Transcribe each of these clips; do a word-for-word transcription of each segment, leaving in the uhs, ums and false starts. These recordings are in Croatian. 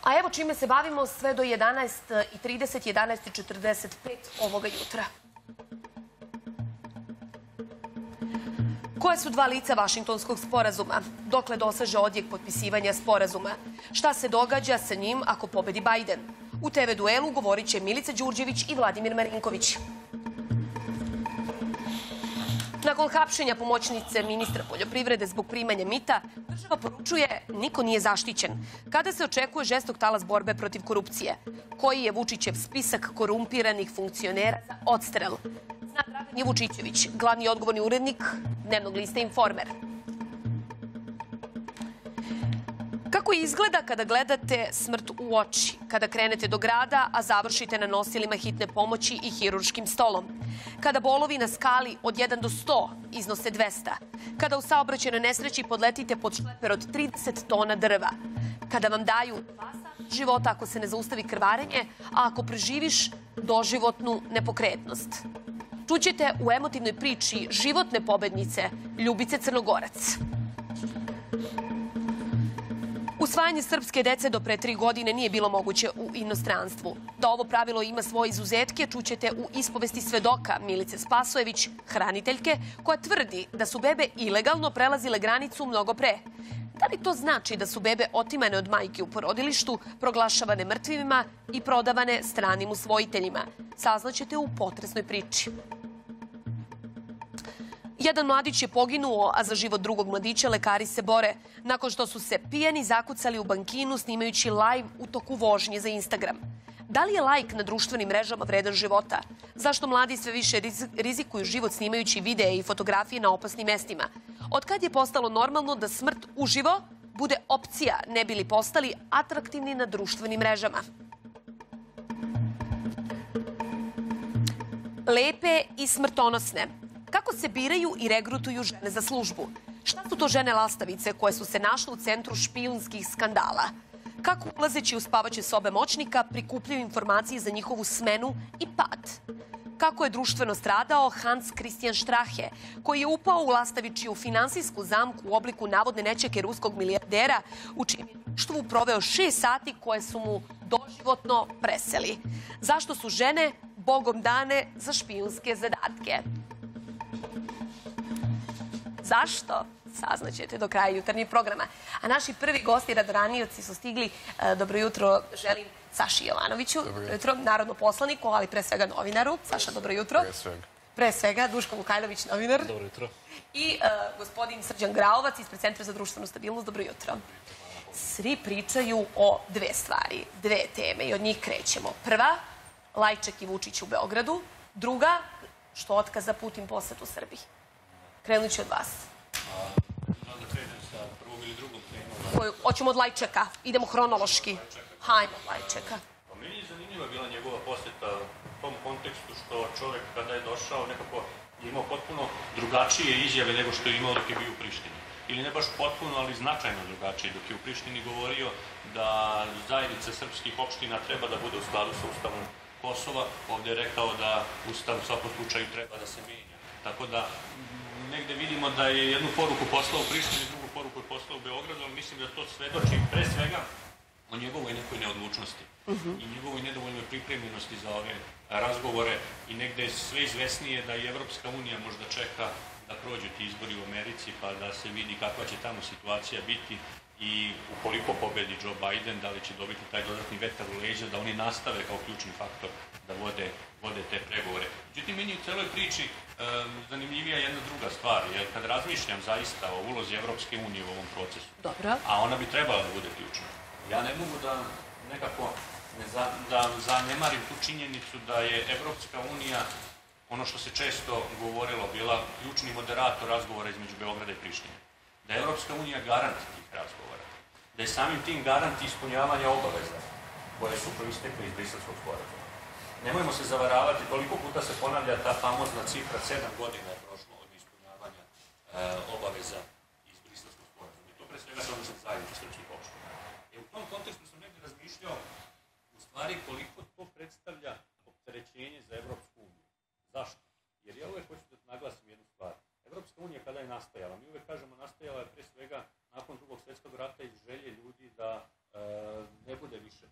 A evo čime se bavimo sve do jedanaest i trideset, jedanaest i četrdeset pet ovoga jutra. Koje su dva lica Vašingtonskog sporazuma? Dokle doseže odjek potpisivanja sporazuma? Šta se događa sa njim ako pobedi Bajden? U te ve duelu govorit će Milica Đurđević i Vladimir Marinković. Nakon hapšenja pomoćnice ministra poljoprivrede zbog primanja mita, država poručuje niko nije zaštićen. Kada se očekuje žestok talas borbe protiv korupcije? Koji je Vučićev spisak korumpiranih funkcionera za odstrel? Zna Dragan Jevučićević, glavni odgovorni urednik dnevnog lista Informer. Kako izgleda kada gledate smrt u oči? Kada krenete do grada, a završite na nosilima hitne pomoći i hirurškim stolom? Kada bolovi na skali od jedan do sto iznose dvesta? Kada u saobraćajnoj nesreći podletite pod šleper od trideset tona drva? Kada vam daju dva sata života ako se ne zaustavi krvarenje, a ako preživiš doživotnu nepokretnost? Čućete u emotivnoj priči životne pobednice Ljubice Crnogorac. Usvajanje srpske dece do pre tri godine nije bilo moguće u inostranstvu. Da ovo pravilo ima svoje izuzetke čućete u ispovesti svedoka Milice Spasojević, hraniteljke, koja tvrdi da su bebe ilegalno prelazile granicu mnogo pre. Da li to znači da su bebe otimane od majke u porodilištu, proglašavane mrtvima i prodavane stranim usvojiteljima? Saznaćete u potresnoj priči. Jedan mladić je poginuo, a za život drugog mladića lekari se bore, nakon što su se pijani zakucali u bankinu snimajući live u toku vožnje za Instagram. Da li je lajk na društvenim mrežama vredan života? Zašto mladi sve više rizikuju život snimajući videe i fotografije na opasnim mestima? Od kad je postalo normalno da smrt uživo bude opcija, ne bi li postali atraktivni na društvenim mrežama? Lepe i smrtonosne. Kako se biraju i regrutuju žene za službu? Šta su to žene lastavice koje su se našle u centru špijunskih skandala? Kako ulazeći u spavaće sobe moćnika prikupljaju informacije za njihovu smenu i pad? Kako je društveno stradao Hans Christian Strahe, koji je upao u lastavičiju finansijsku zamku u obliku navodne nećake ruskog milijardera, u čijem je društvu proveo šest sati koje su mu doživotno preseli? Zašto su žene bogom dane za špijunske zadatke? Zašto? Saznaćete do kraja jutarnjih programa. A naši prvi gosti radoranioci su stigli. Dobro jutro, želim Saši Jovanoviću, dobro jutro, narodnom poslaniku, ali pre svega novinaru. Saša, dobro jutro. Pre svega. Pre svega, Duško Vukajlović, novinar. Dobro jutro. I gospodin Srđan Graovac ispred Centra za društvenu stabilnost. Dobro jutro. Svi pričaju o dve stvari, dve teme i od njih krećemo. Prva, Lajček i Vučić u Beogradu. Druga, što otkaza Putin posetu Srbiji. Krenut ću od vas. Da krenem sa prvom ili drugom temom. Hoćemo od Lajčeka. Idemo hronološki. Hajmo od Lajčeka. Meni je zanimljiva bila njegova poseta u tom kontekstu što čovjek kada je došao nekako je imao potpuno drugačije izjave nego što je imao dok je bio u Prištini. Ili ne baš potpuno, ali značajno drugačije. Dok je u Prištini govorio da zajednica srpskih opština treba da bude u skladu sa Ustavom Kosova. Ovdje je rekao da Ustav u svakom slučaju treba da se mijenja. Tako da negde vidimo da je jednu poruku poslao u Prištini, drugu poruku je poslao u Beogradu, ali mislim da to svedoči pre svega o njegovoj nekoj neodlučnosti i njegovoj nedovoljnoj pripremljenosti za ove razgovore i negde je sve izvesnije da i Evropska unija možda čeka da prođu ti izbori u Americi pa da se vidi kakva će tamo situacija biti i ukoliko pobedi Joe Biden, da li će dobiti taj dodatni vetar u leđa, da oni nastave kao ključni faktor da vode, vode te pregovore. Međutim, meni u celoj priči um, zanimljivija jedna druga stvar, jer kad razmišljam zaista o ulozi Evropske unije u ovom procesu, Dobro. a ona bi trebala da bude ključna, ja ne mogu da nekako ne za, da zanemarim tu činjenicu da je Evropska unija, ono što se često govorilo, bila ključni moderator razgovora između Beograda i Prištine. Da je Evropska unija garant tih razgovora, da je samim tim garant ispunjavanja obaveza koje su proistekle iz Briselskog sporazuma. Nemojmo se zavaravati, toliko puta se ponavlja ta famozna cifra, sedam godina je prošlo od ispunjavanja e, obaveza iz Briselskog sporazuma. I to pre svega se odnosi na zajednicu srpskih opština. E, u tom kontekstu sam negdje razmišljao u stvari koliko to predstavlja opterećenje za Evropsku uniju. Zašto? Jer ja uvek hoću da naglasim jednu stvar. Evropska unija kada je nastajala, mi uvek kažemo nastajala je pre svega nakon drugog svjetskog rata iz želje ljudi da e, ne bude više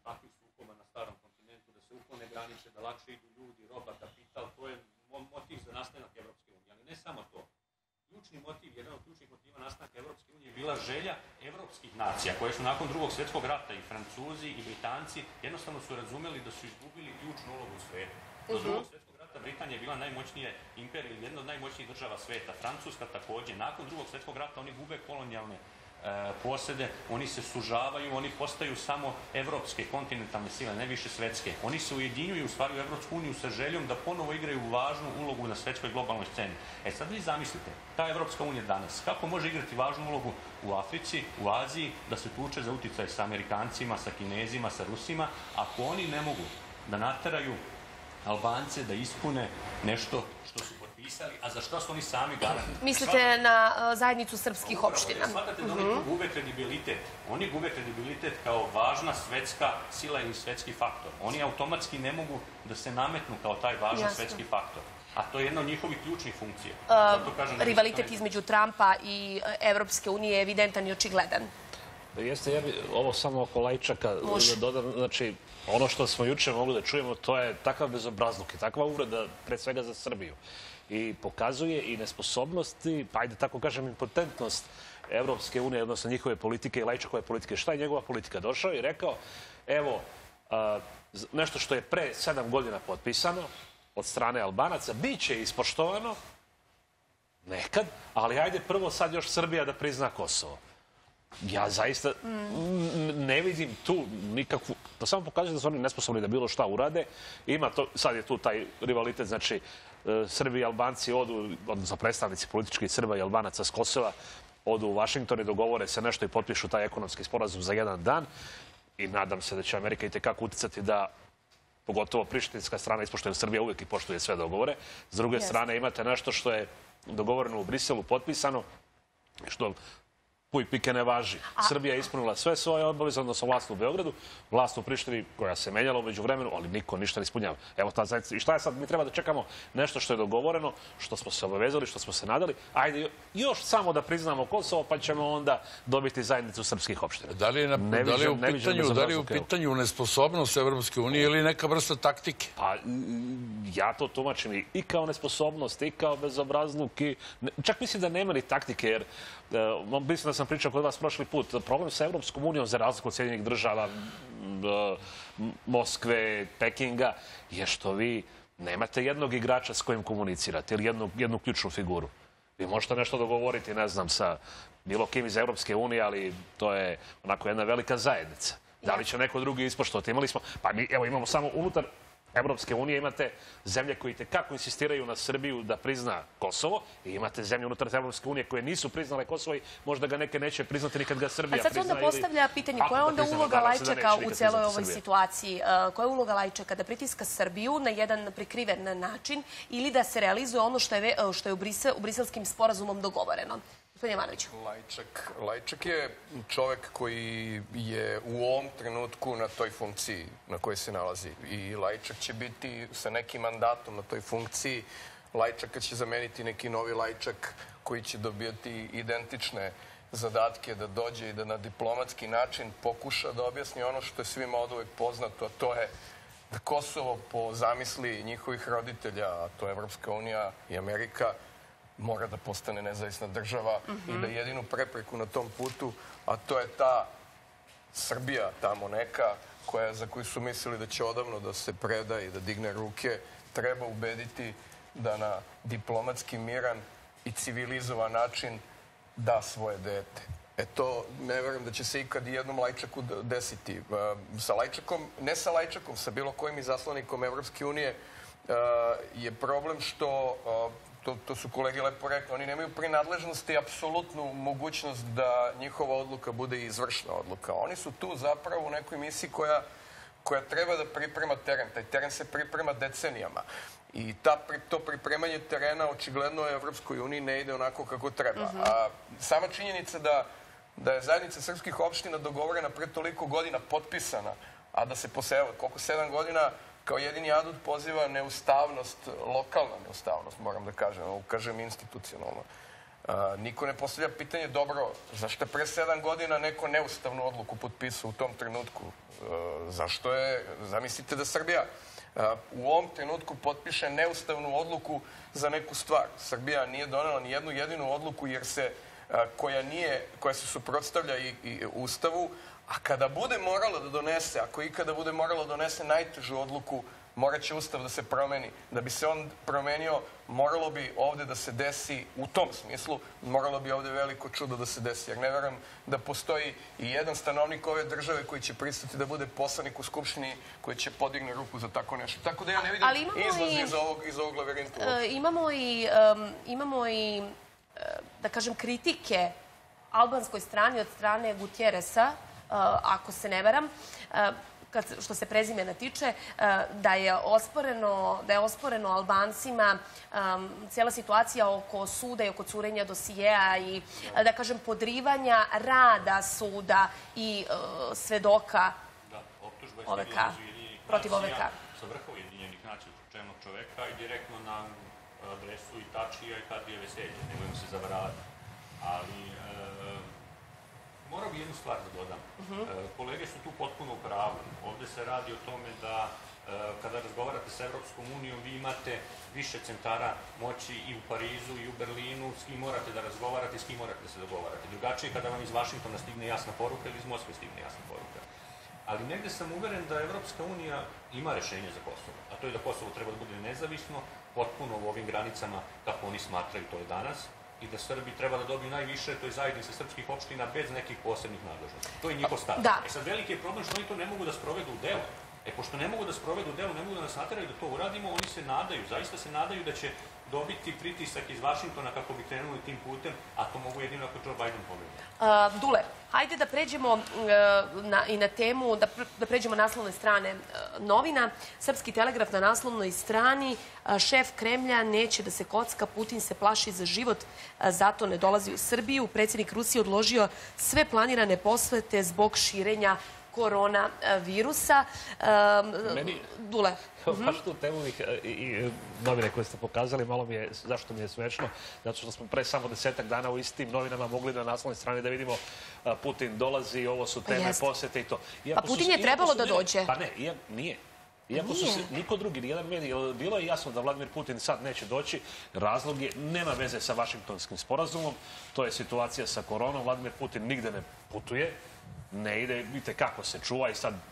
takvih sukoba na starom kontinentu, da se uklone granice, da lakše idu ljudi, roba, kapital, to je motiv za nastanak Evropske unije. Ali ne samo to. Ključni motiv, jedan od ključnih motiva nastanka Evropske unije je bila želja evropskih nacija, koje su nakon drugog svjetskog rata i Francuzi i Britanci jednostavno su razumeli da su izgubili ključnu ulogu u svijetu. Do drugog svjetskog rata Britanija je bila najmoćnija imperija ili jedna od najmoćnijih država svijeta. Francuska također. Nakon drugog svjetskog rata oni gube kolonijalne posjede, oni se sužavaju, oni postaju samo evropske kontinentalne sile, ne više svetske. Oni se ujedinjuju u stvari u Evropsku uniju sa željom da ponovo igraju važnu ulogu na svetskoj globalnoj sceni. E sad vi zamislite, ta Evropska unija danas, kako može igrati važnu ulogu u Africi, u Aziji, da se tuče za uticaj sa Amerikancima, sa Kinezima, sa Rusima, ako oni ne mogu da nateraju Albance da ispune nešto što su potpisali, a za što su oni sami garanti. Mislite na zajednicu srpskih opština? Smatrate da oni tu gube kredibilitet. Oni gube kredibilitet kao važna svetska sila ili svetski faktor. Oni automatski ne mogu da se nametnu kao taj važan svetski faktor. A to je jedna od njihovih ključnih funkcija. Rivalitet između Trumpa i Evropske unije je evidentan i očigledan. Jeste, ja bi ovo samo oko Lajčaka dodam, znači, ono što smo juče mogli da čujemo, to je takav bezobrazluk i takva uvreda, pred svega za Srbiju. I pokazuje i nesposobnost i, pa ajde tako kažem, impotentnost Evropske unije, odnosno njihove politike i Lajčakove politike. Šta je njegova politika? Došao i rekao, evo, nešto što je pre sedam godina potpisano od strane Albanaca, bit će ispoštovano nekad, ali ajde prvo sad još Srbija da prizna Kosovo. Ja zaista ne vidim tu nikakvu... To samo pokazuje da su oni nesposobni da bilo šta urade. Ima to, sad je tu taj rivalitet, znači Srbi i Albanci odu, odnosno predstavnici politički Srba i Albanaca s Kosova, odu u Vašington i dogovore se nešto i potpišu taj ekonomski sporazum za jedan dan. I nadam se da će Amerika i tekako uticati da, pogotovo prištinska strana ispoštuje, Srbija uvijek i poštuje sve dogovore. S druge strane imate nešto što je dogovoreno u Briselu, potpisano, što puj pike ne važi. Srbija je ispunila sve svoje obaveze, odnosno vlast u Beogradu, vlast u Prištini koja se menjala umeđu vremenu, ali niko ništa ne ispunjava. Evo ta zajednica. I šta je sad? Mi treba da čekamo nešto što je dogovoreno, što smo se obavezali, što smo se nadali. Ajde još samo da priznamo Kosovo, pa ćemo onda dobiti zajednicu srpskih opština. Da li je u pitanju nesposobnost Evropske unije ili neka vrsta taktike? Pa ja to tumačim i kao nesposobnost, i kao bezobrazluk. Čak mislim da nema ni taktike, jer mislim da sam pričao kod vas prošli put. Problem sa Evropskom unijom, za razliku od Sjedinjenih država, Moskve, Pekinga, je što vi nemate jednog igrača s kojim komunicirate ili jednu ključnu figuru. Vi možete nešto dogovoriti, ne znam, sa bilo kim iz Evropske unije, ali to je onako jedna velika zajednica. Da li će neko drugi ispoštovati? Imali smo, pa mi, evo, imamo samo unutar Evropske unije, imate zemlje koji tekako insistiraju na Srbiju da prizna Kosovo i imate zemlje unutar Evropske unije koje nisu priznale Kosovo i možda ga neke neće priznati nikad ga Srbija prizna. A sad se onda postavlja pitanje koja je onda uloga Lajčaka u cijeloj ovoj situaciji? Koja je uloga Lajčaka? Da pritiska Srbiju na jedan prikriven način ili da se realizuje ono što je u briselskim sporazumom dogovoreno? Lajčak je čovek koji je u ovom trenutku na toj funkciji na kojoj se nalazi. I Lajčak će biti sa nekim mandatom na toj funkciji. Lajčaka će zameniti neki novi Lajčak koji će dobijati identične zadatke da dođe i da na diplomatski način pokuša da objasni ono što je svima od uvek poznato, a to je da Kosovo po zamisli njihovih roditelja, a to je Evropska unija i Amerika, mora da postane nezavisna država i da jedinu prepreku na tom putu, a to je ta Srbija tamo neka, za koju su mislili da će odavno da se preda i da digne ruke, treba ubediti da na diplomatski, miran i civilizovan način da svoje dete. E to ne verujem da će se ikad i jednom Lajčaku desiti. Sa Lajčakom, ne sa Lajčakom, sa bilo kojim izaslanikom Evropske unije je problem što, to su kolege lepo rekli, oni nemaju prinadležnost i apsolutnu mogućnost da njihova odluka bude izvršna odluka. Oni su tu zapravo u nekoj misiji koja koja treba da priprema teren. Taj teren se priprema decenijama. I to pripremanje terena očigledno u Evropskoj uniji ne ide onako kako treba. A sama činjenica da je zajednica srpskih opština dogovorena pre toliko godina, potpisana, a da se posle, koliko sedam godina kao jedini adut poziva neustavnost, lokalna neustavnost, moram da kažem, kažem institucionalno. Niko ne postavlja pitanje, dobro, zašto je pre sedam godina neko neustavnu odluku potpisao u tom trenutku? Zašto je, zamislite da Srbija u ovom trenutku potpiše neustavnu odluku za neku stvar. Srbija nije donela ni jednu jedinu odluku jer se, koja nije, koja se suprotstavlja i, i Ustavu, a kada bude morala da donese, ako ikada bude morala da donese najtežu odluku, morat će Ustav da se promeni. Da bi se on promenio, moralo bi ovde da se desi, u tom smislu, moralo bi ovde veliko čudo da se desi. Jer ne verujem da postoji i jedan stanovnik ove države koji će pristati da bude poslanik u Skupštini, koji će podigne ruku za tako nešto. Tako da ja ne vidim izlaz iz ovog, iz ovog lavirinta. Imamo i, imamo i, da kažem, kritike albanskoj strani od strane Gutjeresa, ako se ne varam, što se prezimena tiče, da je osporeno, da je osporeno Albancima cijela situacija oko suda i oko curenja dosijeja i, da kažem, podrivanja rada suda i svedoka O V K, protiv O V K. Sa vrha Ujedinjenih nacija, čelnog čoveka i direktno na adresu i Tačija i Kadrije Veselje. Nemojmo se zavaravati. Ali morao bi jednu stvar da dodam. Kolege su tu potpuno u pravu. Ovde se radi o tome da kada razgovarate sa Evropskom unijom, vi imate više centara moći i u Parizu i u Berlinu, s kim morate da razgovarate i s kim morate da se dogovarate. Drugačije kada vam iz Vašingtona stigne jasna poruka ili iz Moskve stigne jasna poruka. Ali negde sam uveren da Evropska unija ima rešenje za Kosovo. A to je da Kosovo treba da bude nezavisno, potpuno u ovim granicama kako oni smatraju to je danas, i da Srbi treba da dobiju najviše, to je zajednica srpskih opština bez nekih posebnih nadležnosti. To je njihov stav. E sad, veliki je problem što oni to ne mogu da sprovedu u delu. E, pošto ne mogu da sprovedu u delu, ne mogu da nas nateraju da to uradimo, oni se nadaju, zaista se nadaju da će dobiti pritisak iz Vašingtona kako bi krenuli tim putem, a to mogu jedino ako Joe Biden pobedi. Dule, hajde da pređemo i na temu, da pređemo naslovne strane novina. Srpski telegraf na naslovnoj strani, šef Kremlja neće da se kocka, Putin se plaši za život, zato ne dolazi u Srbiju. Predsjednik Rusije odložio sve planirane posvete zbog širenja koronavirusa. Dule. Baš tu temu i novine koje ste pokazali, malo mi je, zašto mi je smešno, zato što smo pre samo desetak dana u istim novinama mogli na naslovnoj strani da vidimo Putin dolazi, ovo su teme, posete i to. Pa Putin je trebalo da dođe. Pa ne, nije. Iako su se niko drugi, nijedan medij, bilo je jasno da Vladimir Putin sad neće doći, razlog je, nema veze sa Vašingtonskim sporazumom, to je situacija sa koronom, Vladimir Putin nigde ne putuje, ne ide, vidite kako se čuva i sad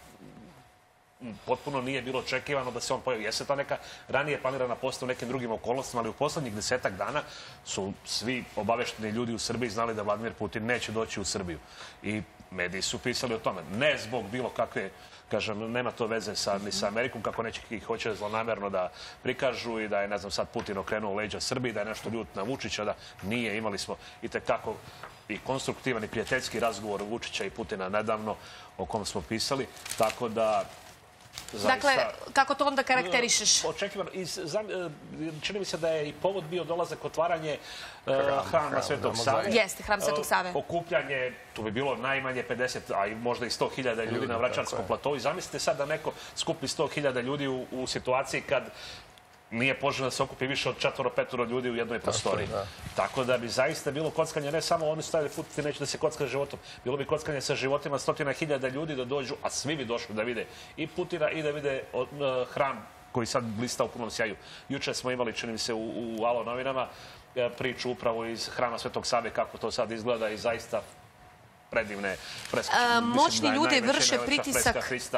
potpuno nije bilo očekivano da se on pojavi. Jeste ta neka ranije planirana poseta u nekim drugim okolnostima, ali u poslednjih desetak dana su svi obavešteni ljudi u Srbiji znali da Vladimir Putin neće doći u Srbiju. I mediji su pisali o tome. Ne zbog bilo kakve, kažem, nema to veze ni sa Amerikom, kako neće ih hoće zlonamerno da prikažu i da je, ne znam, sad Putin okrenuo leđa Srbiji, da je nešto ljut na Vučića, da nije. Imali smo i tekako i konstruktivan i prijateljski razgovor Vučića i Putina nedavno o kom smo pisali, tako da dakle, kako to onda karakterišeš? Očekivano. Čini mi se da je i povod bio dolazak, otvaranje Hrama Svetog Save. Jeste, Hram Svetog Save. Okupljanje, tu bi bilo najmanje pedeset, a i možda i sto hiljada ljudi na Vračarskom platovu. I zamislite sad da neko skupi sto hiljada ljudi u situaciji kad nije poželjno da se okupi više od četvoro, petoro ljudi u jednoj prostoriji. Tako da bi zaista bilo kockanje, ne samo oni stavili Putin neće da se kocka životom, bilo bi kockanje sa životima stotina hiljada ljudi da dođu, a svi bi došli da vide i Putina i da vide hram koji sad blista u punom sjaju. Juče smo imali, čini mi se, u Alo novinama priču upravo iz Hrama Svetog Save, kako to sad izgleda i zaista predivne freske. Moćni ljudi vrše pritisak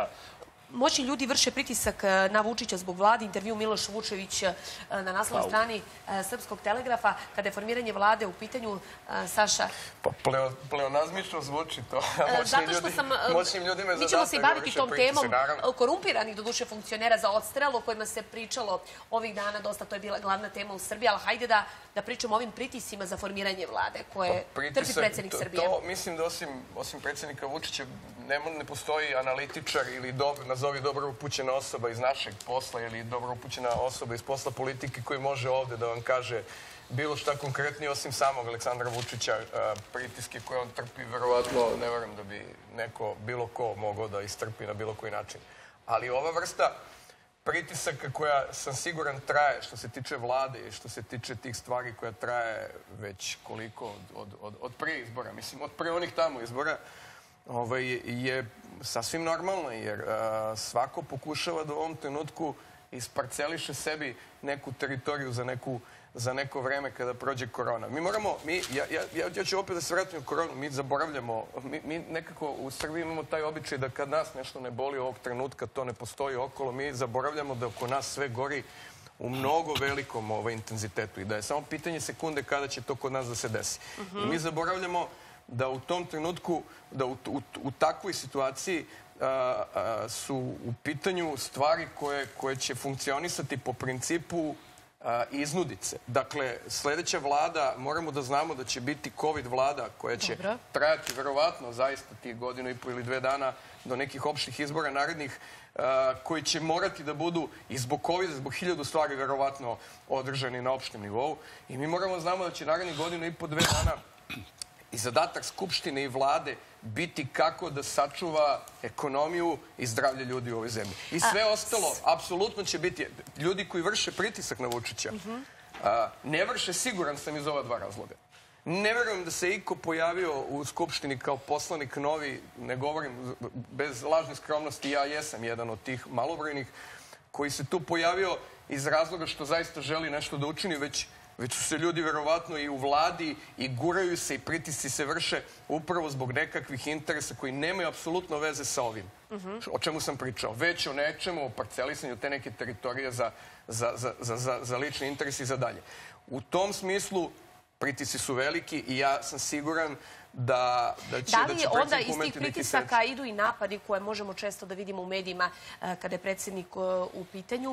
Moćni ljudi vrše pritisak na Vučića zbog vlade. Intervju Miloš Vučević na naslovnoj strani Srpskog telegrafa. Kada je formiranje vlade u pitanju, Saša? Pa pleonazmično zvuči to. Moćnim ljudima je mi ćemo se i baviti tom temom korumpiranih, doduše, funkcionera za odstrel, o kojima se pričalo ovih dana. Dosta, to je bila glavna tema u Srbiji. Ali hajde da pričamo o ovim pritisima za formiranje vlade koje trpi predsjednik Srbije. To mislim da osim predsjednika Vučića ne postoji analitičar ili nazovi dobro upućena osoba iz našeg posla ili dobro upućena osoba iz posla politike koji može ovde da vam kaže bilo šta konkretnije osim samog Aleksandra Vučića, pritiske koje on trpi, verovatno ne verujem da bi neko, bilo ko mogao da istrpi na bilo koji način. Ali ova vrsta pritisaka koja, sam siguran, traje što se tiče vlade i što se tiče tih stvari koja traje već koliko od, od, od, od prije izbora, mislim, od prije onih tamo izbora, ovaj, je sasvim normalno, jer a, svako pokušava da u ovom trenutku isparceliše sebi neku teritoriju za neku za neko vreme kada prođe korona. Mi moramo, mi, ja, ja, ja ću opet da se vratim u koronu, mi zaboravljamo, mi, mi nekako u Srbiji imamo taj običaj da kad nas nešto ne boli ovog trenutka, to ne postoji okolo, mi zaboravljamo da oko nas sve gori u mnogo velikom ovaj, intenzitetu i da je samo pitanje sekunde kada će to kod nas da se desi. Uh-huh. I mi zaboravljamo da u tom trenutku, da u, u, u takvoj situaciji a, a, su u pitanju stvari koje, koje će funkcionisati po principu iznudice. Dakle, sljedeća vlada, moramo da znamo da će biti COVID vlada koja će Dobro. trajati verovatno zaista tih godinu i po ili dve dana do nekih opštih izbora narednih, koji će morati da budu i zbog COVID, zbog hiljadu stvari verovatno održani na opštem nivou. I mi moramo da znamo da će narednih godinu i po dve dana i zadatak Skupštine i vlade biti kako da sačuva ekonomiju i zdravlje ljudi u ovoj zemlji. I sve ostalo, apsolutno će biti, ljudi koji vrše pritisak na Vučića, ne vrše, siguran sam, iz ova dva razloga. Ne verujem da se iko pojavio u Skupštini kao poslanik novi, ne govorim bez lažne skromnosti, ja jesam jedan od tih malobrojnih, koji se tu pojavio iz razloga što zaista želi nešto da učini, već već su se ljudi verovatno i u vladi i guraju se i pritisci se vrše upravo zbog nekakvih interesa koji nemaju apsolutno veze sa ovim. Uh-huh. O čemu sam pričao. Već o nečemu, o parcelisanju te neke teritorije za, za, za, za, za lični interes i za dalje. U tom smislu pritisci su veliki i ja sam siguran da, da će, da li onda iz tih pritisaka idu i napadi koje možemo često da vidimo u medijima kada je predsjednik u pitanju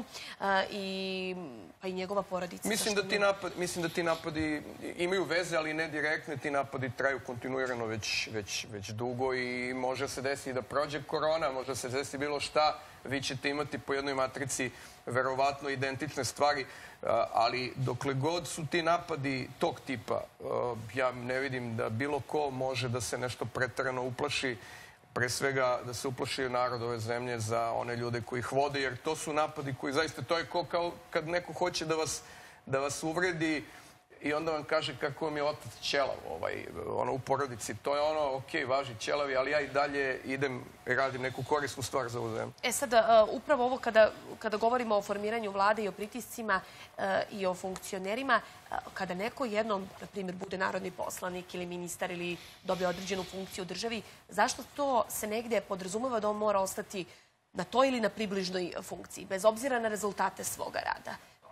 i, pa i njegova porodica? Mislim da, ti napad, mislim da ti napadi imaju veze, ali ne direktne. Ti napadi traju kontinuirano već, već, već dugo i može se desiti da prođe korona, može se desiti bilo šta. Vi ćete imati po jednoj matrici verovatno identične stvari, ali dokle god su ti napadi tog tipa, ja ne vidim da bilo ko može da se nešto preterano uplaši, pre svega da se uplaši narod ove zemlje za one ljude koji ih vode, jer to su napadi koji zaista, to je ko kao kad neko hoće da vas, da vas uvredi i onda vam kaže kako vam je otac ćelav, ovaj, ono u porodici. To je ono, ok, važi ćelavi, ali ja i dalje idem i radim neku korisnu stvar za ovu zemlju. E sada, upravo ovo kada, kada govorimo o formiranju vlade i o pritiscima i o funkcionerima, kada neko jednom, na primjer, bude narodni poslanik ili ministar ili dobije određenu funkciju u državi, zašto to se negdje podrazumeva da on mora ostati na toj ili na približnoj funkciji, bez obzira na rezultate svoga rada?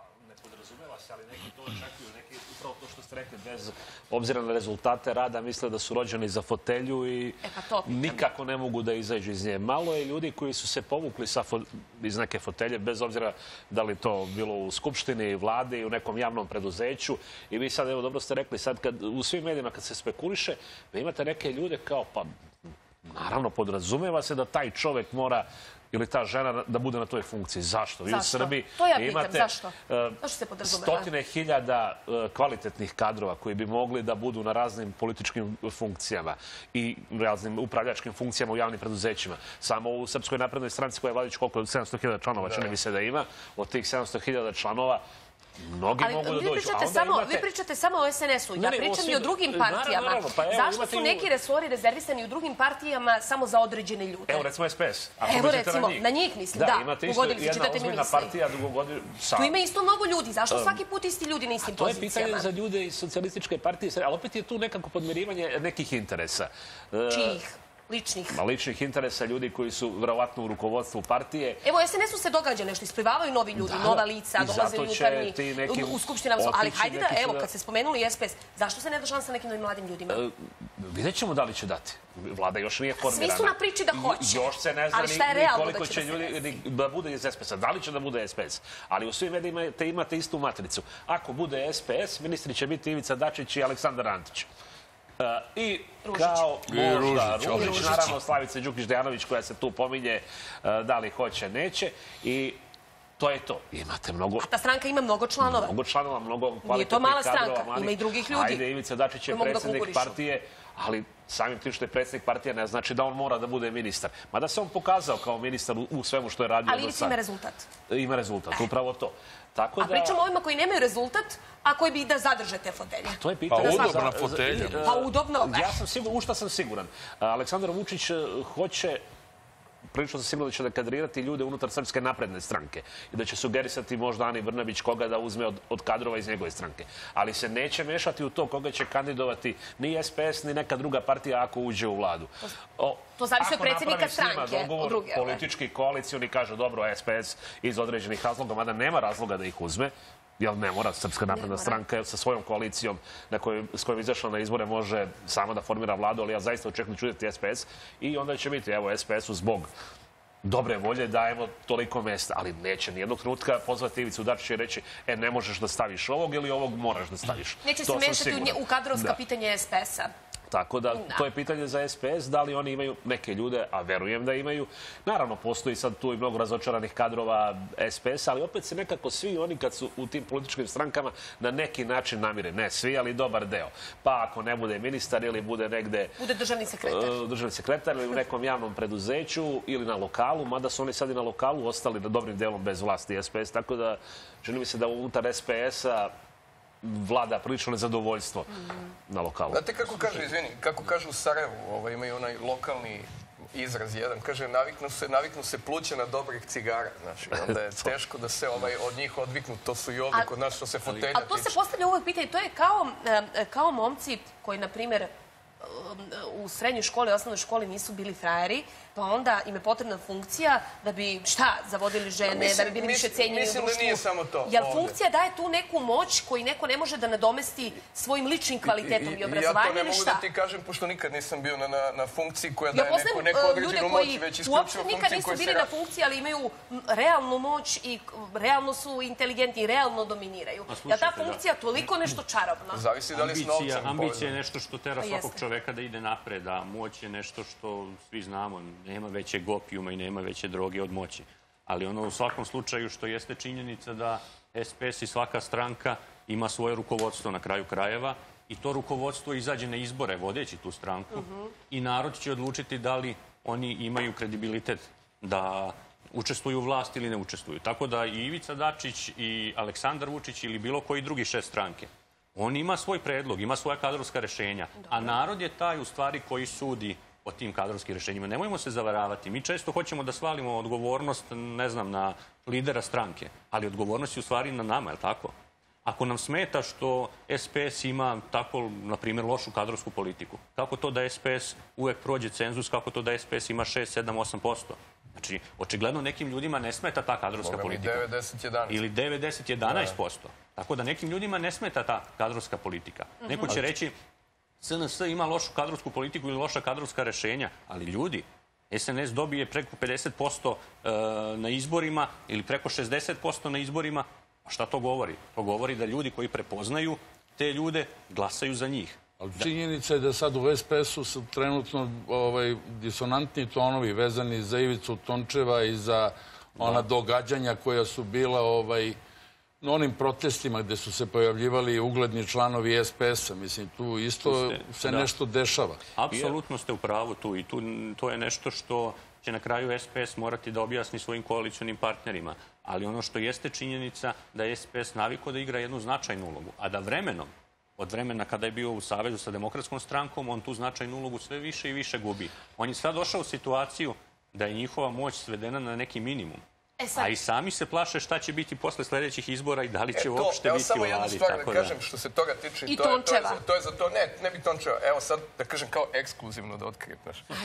Ali neki to očekuju, neki upravo to što ste rekli, bez obzira na rezultate rada, misle da su rođeni za fotelju i e pa to nikako ne mogu da izađu iz nje. Malo je ljudi koji su se povukli sa fo, iz neke fotelje, bez obzira da li to bilo u Skupštini, vladi, u nekom javnom preduzeću. I vi sad, evo, dobro ste rekli, sad kad, u svim medijima kad se spekuliše, vi imate neke ljude kao, pa naravno podrazumeva se da taj čovek mora ili ta žena da bude na toj funkciji. Zašto? Vi u Srbiji imate stotine hiljada kvalitetnih kadrova koji bi mogli da budu na raznim političkim funkcijama i raznim upravljačkim funkcijama u javnim preduzećima. Samo u Srpskoj naprednoj stranci koja je vladajući koliko sedamsto hiljada članova, čini mi se da ima, od tih sedamsto hiljada članova mnogi ali mogu da vi dođu. Pričate samo, imate... Vi pričate samo o es en esu. Ja ne, pričam osim... i o drugim partijama. Naravno, pa evo, zašto su neki resori rezervisani u drugim partijama samo za određene ljude? Evo, recimo es pe es. Ako evo, recimo, na njih, na njih mislim, da. Da, imate isto jedna ozbiljna partija dugogodinu. Tu ima isto mnogo ljudi. Zašto svaki put isti ljudi na istim to pozicijama? To je pitanje za ljude iz socijalističke partije, ali opet je tu nekako podmirivanje nekih interesa. Čijih? Ličnih. Ličnih interesa ljudi koji su verovatno u rukovodstvu partije. Evo, es en esu se događa nešto, isplivavaju novi ljudi, da, nova lica, dolaze unutarnji neki u skupštinama. Ali hajde da, evo, kad ste spomenuli es pe es, zašto se ne da šansa nekim novim mladim ljudima? E, vidjet ćemo da li će dati. Vlada još nije formirana. Svi su na priči da hoće. Još se ne zna ni koliko će ljudi da bude iz es pe esa. Da li će da bude es pe es? Ali u svim medijima imate istu matricu. Ako bude es pe es, ministri će biti Ivica Dačić i Aleksandar Antić. Uh, I Ružić. Kao možda I Ružić, Ružić, naravno Slavica Đukić-Dejanović koja se tu pominje uh, da li hoće, neće. I to je to. Imate mnogo... A ta stranka ima mnogo članova. Mnogo članova, mnogo kvalitetnih kadrova. Nije to mala stranka, ima i drugih ljudi. Ajde, Ivica Dačić je predsjednik partije, ali samim tim što je predsjednik partije ne znači da on mora da bude ministar. Mada se on pokazao kao ministar u svemu što je radio do sada. Ali Ivica ima rezultat. Ima rezultat, upravo to. A pričamo o ovima koji nemaju rezultat, a koji bi da zadrže te fotelje. To je pitanje. Pa udobna fotelja. Pa udobno. Ja sam siguran, u šta sam siguran. Aleksandar Vučić hoće, prilično sam siguran da će da kadrirati ljude unutar Srpske napredne stranke i da će sugerisati možda Ani Brnabić koga da uzme od, od kadrova iz njegove stranke. Ali se neće mešati u to koga će kandidovati ni S P S, ni neka druga partija ako uđe u vladu. O, to zavisi od predsjednika stranke. Dogovor, druge, politički koalicioni kažu dobro S P S iz određenih razloga, mada nema razloga da ih uzme. Jer ne mora, Srpska napredna stranka sa svojom koalicijom na kojoj, s kojom izašla na izbore može sama da formira vladu, ali ja zaista očekujem čuditi S P S i onda će biti, evo, S P S-u zbog dobre volje dajemo toliko mesta, ali neće nijednog trenutka pozvati Ivicu Dačića i reći, e, ne možeš da staviš ovog ili ovog moraš da staviš. Neće se mešati u kadrovska pitanja S P S-a. Tako da, to je pitanje za S P S, da li oni imaju neke ljude, a verujem da imaju. Naravno, postoji sad tu i mnogo razočaranih kadrova S P S, ali opet se nekako svi oni kad su u tim političkim strankama na neki način namire. Ne svi, ali dobar deo. Pa ako ne bude ministar ili bude negde... Bude državni sekretar. Državni sekretar ili u nekom javnom preduzeću ili na lokalu, mada su oni sad i na lokalu ostali na dobrim delom bez vlasti S P S, tako da čini mi se da unutar S P S-a vlada prilično nezadovoljstvo na lokalu. Znate kako kažu, izvini, kako kažu u Sarajevu, ovaj, imaju onaj lokalni izraz jedan, kaže, naviknu se, naviknu se pluća na dobrih cigara, znači, onda je teško da se ovaj, od njih odviknu, to su i ovdje kod nas što se fotelja tiče. A to se postavlja uvijek pitanje, to je kao, kao momci koji, na primjer, u srednjoj školi, osnovnoj školi nisu bili frajeri, pa onda im je potrebna funkcija da bi, šta, zavodili žene, da bi bili više cenjeni u društvu. Mislim da nije samo to. Jer funkcija daje tu neku moć koju neko ne može da nadomesti svojim ličnim kvalitetom i obrazovanjem ili šta? Ja to ne mogu da ti kažem, pošto nikad nisam bio na funkciji koja daje neku određenu moć, već isključivo funkciju koja se... Nikad nisu bili na funkciji, ali imaju realnu moć i realno su inteligentni i realno dominiraju. Je ta funkcija toliko nešto čarobno? Zavisi da li je s novcem povezano. Ambicija je nešto što tera svakog čoveka da ide napred, a moć je nešto što svi znamo. Nema većeg opijuma i nema veće droge od moći. Ali ono u svakom slučaju što jeste činjenica da S P S i svaka stranka ima svoje rukovodstvo na kraju krajeva i to rukovodstvo izađe na izbore vodeći tu stranku i narod će odlučiti da li oni imaju kredibilitet da učestvuju u vlasti ili ne učestvuju. Tako da i Ivica Dačić i Aleksandar Vučić ili bilo koji drugi šef stranke, on ima svoj predlog, ima svoja kadrovska rešenja, a narod je taj u stvari koji sudi o tim kadrovskim rešenjima. Nemojmo se zavaravati. Mi često hoćemo da svalimo odgovornost, ne znam, na lidera stranke, ali odgovornost je u stvari na nama, je li tako? Ako nam smeta što S P S ima tako, na primjer, lošu kadrovsku politiku, kako to da S P S uvek prođe cenzus, kako to da S P S ima šest, sedam, osam posto? Znači, očigledno nekim ljudima ne smeta ta kadrovska politika. devet, deset, jedanaest. Ili devet, deset, jedanaest posto. Tako da nekim ljudima ne smeta ta kadrovska politika. Neko će reći S N S ima lošu kadrovsku politiku ili loša kadrovska rešenja, ali ljudi, S N S dobije preko pedeset posto na izborima ili preko šezdeset posto na izborima. A šta to govori? To govori da ljudi koji prepoznaju te ljude glasaju za njih. Ali činjenica je da sad u S P S-u su trenutno disonantni tonovi vezani za Ivicu Tončeva i za ona događanja koja su bila na onim protestima gde su se pojavljivali ugledni članovi S P S-a. Mislim, tu isto se nešto dešava. Apsolutno ste u pravu tu i to je nešto što će na kraju S P S morati da objasni svojim koalicionim partnerima. Ali ono što jeste činjenica da je S P S navikao da igra jednu značajnu ulogu, a da vremenom, od vremena kada je bio u savezu sa Demokratskom strankom, on tu značajnu ulogu sve više i više gubi. On je sad došao u situaciju da je njihova moć svedena na neki minimum. A i sami se plaše šta će biti posle sljedećih izbora i da li će uopšte biti u vladi. Evo samo jednu stvar da kažem što se toga tiče. I Tončeva. To je za to, ne, ne bi Tončeva. Evo sad da kažem kao ekskluzivno da otkrijem.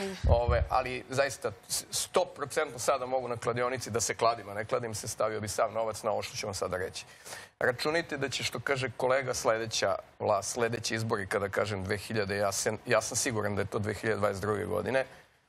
Ali zaista sto procentno sada mogu na kladionici da se kladim, a ne kladim se, stavio bi sav novac na ovo što ću vam sada reći. Računajte da će, što kaže kolega, sledeća vlast, sledeći izbori, kada kažem dve hiljade, ja sam siguran da je to dve hiljade dvadeset druge godine,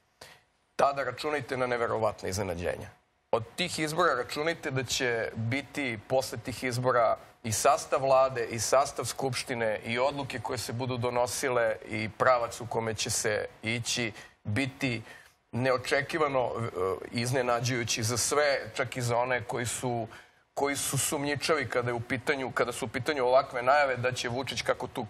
tada računajte na neverovatne iznenađenja. Od tih izbora računajte da će biti posle tih izbora i sastav vlade, i sastav skupštine, i odluke koje se budu donosile, i pravac u kome će se ići biti neočekivano iznenađujući za sve, čak i za one koji su koji su sumnjičavi kada je u pitanju, kada su u pitanju ovakve najave da će Vučić, kako tu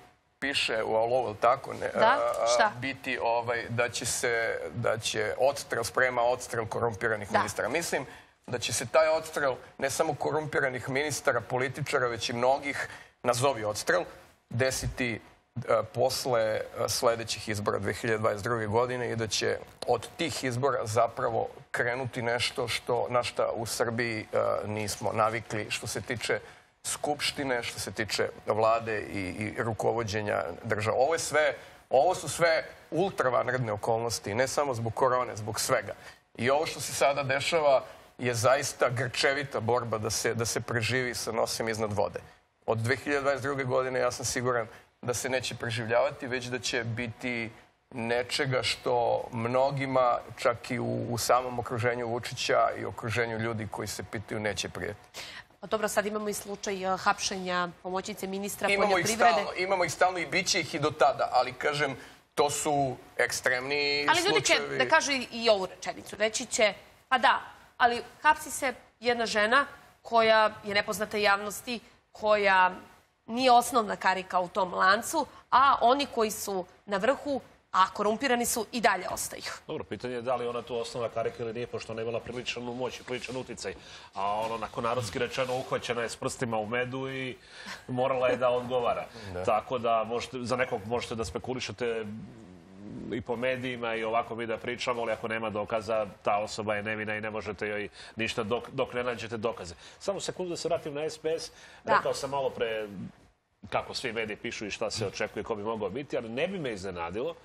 piše u Olovu, tako ne? Da, šta? Biti da će se, da će odstrel, sprema odstrel korumpiranih ministara. Mislim da će se taj odstrel, ne samo korumpiranih ministara, političara, već i mnogih, nazovi odstrel, desiti posle sledećih izbora dve hiljade dvadeset druge. godine i da će od tih izbora zapravo krenuti nešto što, na šta u Srbiji nismo navikli što se tiče Skupštine, što se tiče vlade i, i rukovođenja država. Ovo je sve, ovo su sve ultravanredne okolnosti, ne samo zbog korone, zbog svega. I ovo što se sada dešava je zaista grčevita borba da se, da se preživi sa nosim iznad vode. Od dve hiljade dvadeset druge. godine ja sam siguran da se neće preživljavati, već da će biti nečega što mnogima, čak i u, u samom okruženju Vučića i okruženju ljudi koji se pitaju, neće prijeti. Pa dobro, sad imamo i slučaj hapšenja pomoćnice ministra imamo poljoprivrede. Ih stalno, imamo ih stalno i bit će ih i do tada, ali kažem, to su ekstremni ali slučajevi. Ali ljudi će da kažu i ovu rečenicu. Reći će, pa da, ali hapsi se jedna žena koja je nepoznata javnosti, koja nije osnovna karika u tom lancu, a oni koji su na vrhu, a korumpirani su, i dalje ostaju. Dobro, pitanje je da li ona tu osnovna karika ili nije, pošto ona je imala priličanu moć i priličan uticaj. A ono, nakon narodski rečeno, uhvaćena je s prstima u medu i morala je da odgovara. Tako da za nekog možete da spekulišete i po medijima i ovako mi da pričamo, ali ako nema dokaza, ta osoba je nevina i ne možete joj ništa dok ne nađete dokaze. Samo sekundu da se vratim na S P S. Rekao sam malo pre kako svi mediji pišu i šta se očekuje, ko bi mogao biti, ali ne bi me iznenadilo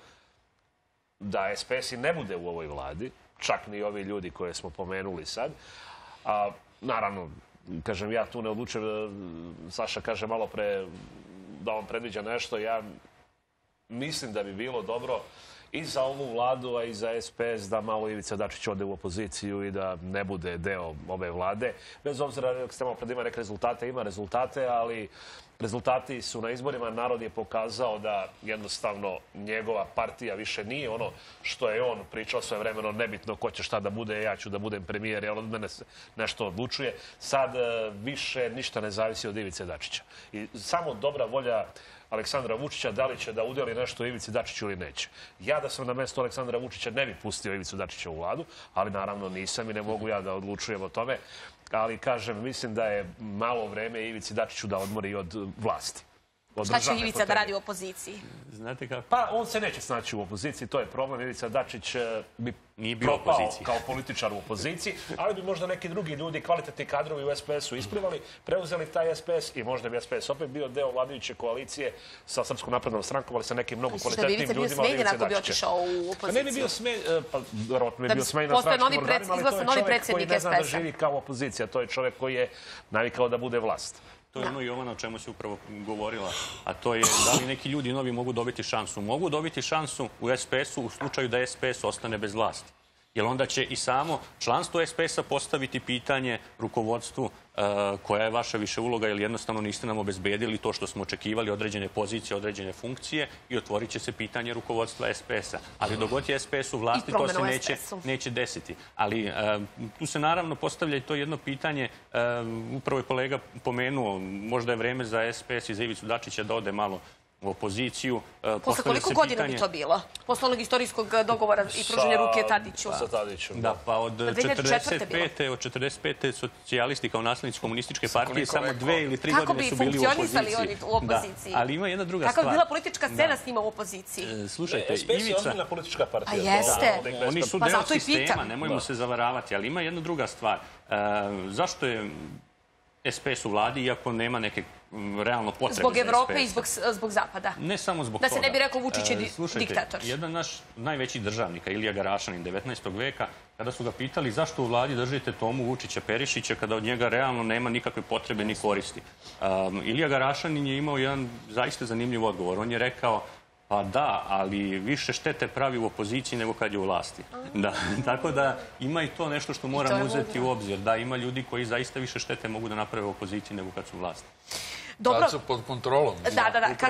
da S P S i ne bude u ovoj vladi, čak ni ovi ljudi koje smo pomenuli sad. A, naravno, kažem, ja tu ne odlučujem, Saša kaže malo pre da on predviđa nešto, ja mislim da bi bilo dobro i za ovu vladu, a i za S P S da malo Ivica Dačić ode u opoziciju i da ne bude deo ove vlade. Bez obzira, ako ste malo pred ima neke rezultate, ima rezultate, ali rezultati su na izborima. Narod je pokazao da jednostavno njegova partija više nije ono što je on pričao svoje vremeno, nebitno ko će šta da bude, ja ću da budem premijer, jer od mene se nešto odlučuje. Sad više ništa ne zavisi od Ivice Dačića. I samo dobra volja Aleksandra Vučića, da li će da udeli nešto Ivici Dačiću ili neće. Ja da sam na mesto Aleksandra Vučića ne bi pustio Ivicu Dačića u vladu, ali naravno nisam i ne mogu ja da odlučujem o tome. Ali, kažem, mislim da je malo vreme Ivici Dačiću da odmori od vlasti. Šta će Ivica da radi u opoziciji? Znate kako? Pa, on se neće snaći u opoziciji, to je problem. Ivica Dačić bi propao kao političar u opoziciji, ali bi možda neki drugi ljudi, kvalitetni kadrovi u S P S-u isplivali, preuzeli taj S P S i možda bi S P S opet bio deo vladajuće koalicije sa Srpskom naprednom strankom, ali sa nekim mnogo kvalitetnim ljudima. Misliš da bi Ivica bio smenjen ako bi otišao u opoziciju? Ne bi bio smenjen, pa verovatno bi bio smenjen na stranačkim organima, ali to je čovjek koji ne zna da živi kao opozicija. To je čovjek koji je navikao da bude vlast. To je ono i ono o čemu se upravo govorila, a to je da li neki ljudi novi mogu dobiti šansu. Mogu dobiti šansu u S P S-u u slučaju da S P S ostane bez vlasti. Jer onda će i samo članstvo S P S-a postaviti pitanje rukovodstvu koja je vaša više uloga, jer jednostavno niste nam obezbedili to što smo očekivali, određene pozicije, određene funkcije, i otvorit će se pitanje rukovodstva S P S-a. Ali dok god je S P S u vlasti, to se neće, neće desiti. Ali tu se naravno postavlja i to jedno pitanje, upravo je kolega pomenuo, možda je vreme za S P S i za Ivicu Dačića da ode malo u opoziciju. Posle koliko godina bi to bilo? Posle onog istorijskog dogovora i pruženja ruke Tadiću? Sa Tadićem. Da, pa od četrdeset pete. od četrdeset pete socijalisti kao naslednici komunističke partije samo dve ili tri godine su bili u opoziciji. Kako bi funkcionisali oni u opoziciji? Ali ima jedna druga stvar. Kako bi bila politička scena s njima u opoziciji? Slušajte, S P S je ozbiljna politička partija. A jeste. Oni su deo sistema, nemojmo se zavaravati. Ali ima jedna druga stvar. Zašto je S P S u vladi, iako nema neke realno potrebe za S P S? Zbog Evrope i zbog Zapada. Ne samo zbog toga. Da se ne bi rekao Vučić je diktator. Slušajte, jedan naš najveći državnika, Ilija Garašanin, devetnaestog veka, kada su ga pitali zašto u vladi držite Tomu Vučića Perišića kada od njega realno nema nikakve potrebe ni koristi. Ilija Garašanin je imao jedan zaista zanimljiv odgovor. On je rekao, pa da, ali više štete pravi u opoziciji nego kad je u vlasti. Da, tako da ima i to nešto što moramo uzeti u obzir. Da, ima ljudi koji zaista više štete mogu da naprave u opoziciji nego kad su u vlasti. Kad su pod kontrolom. Da, da, da.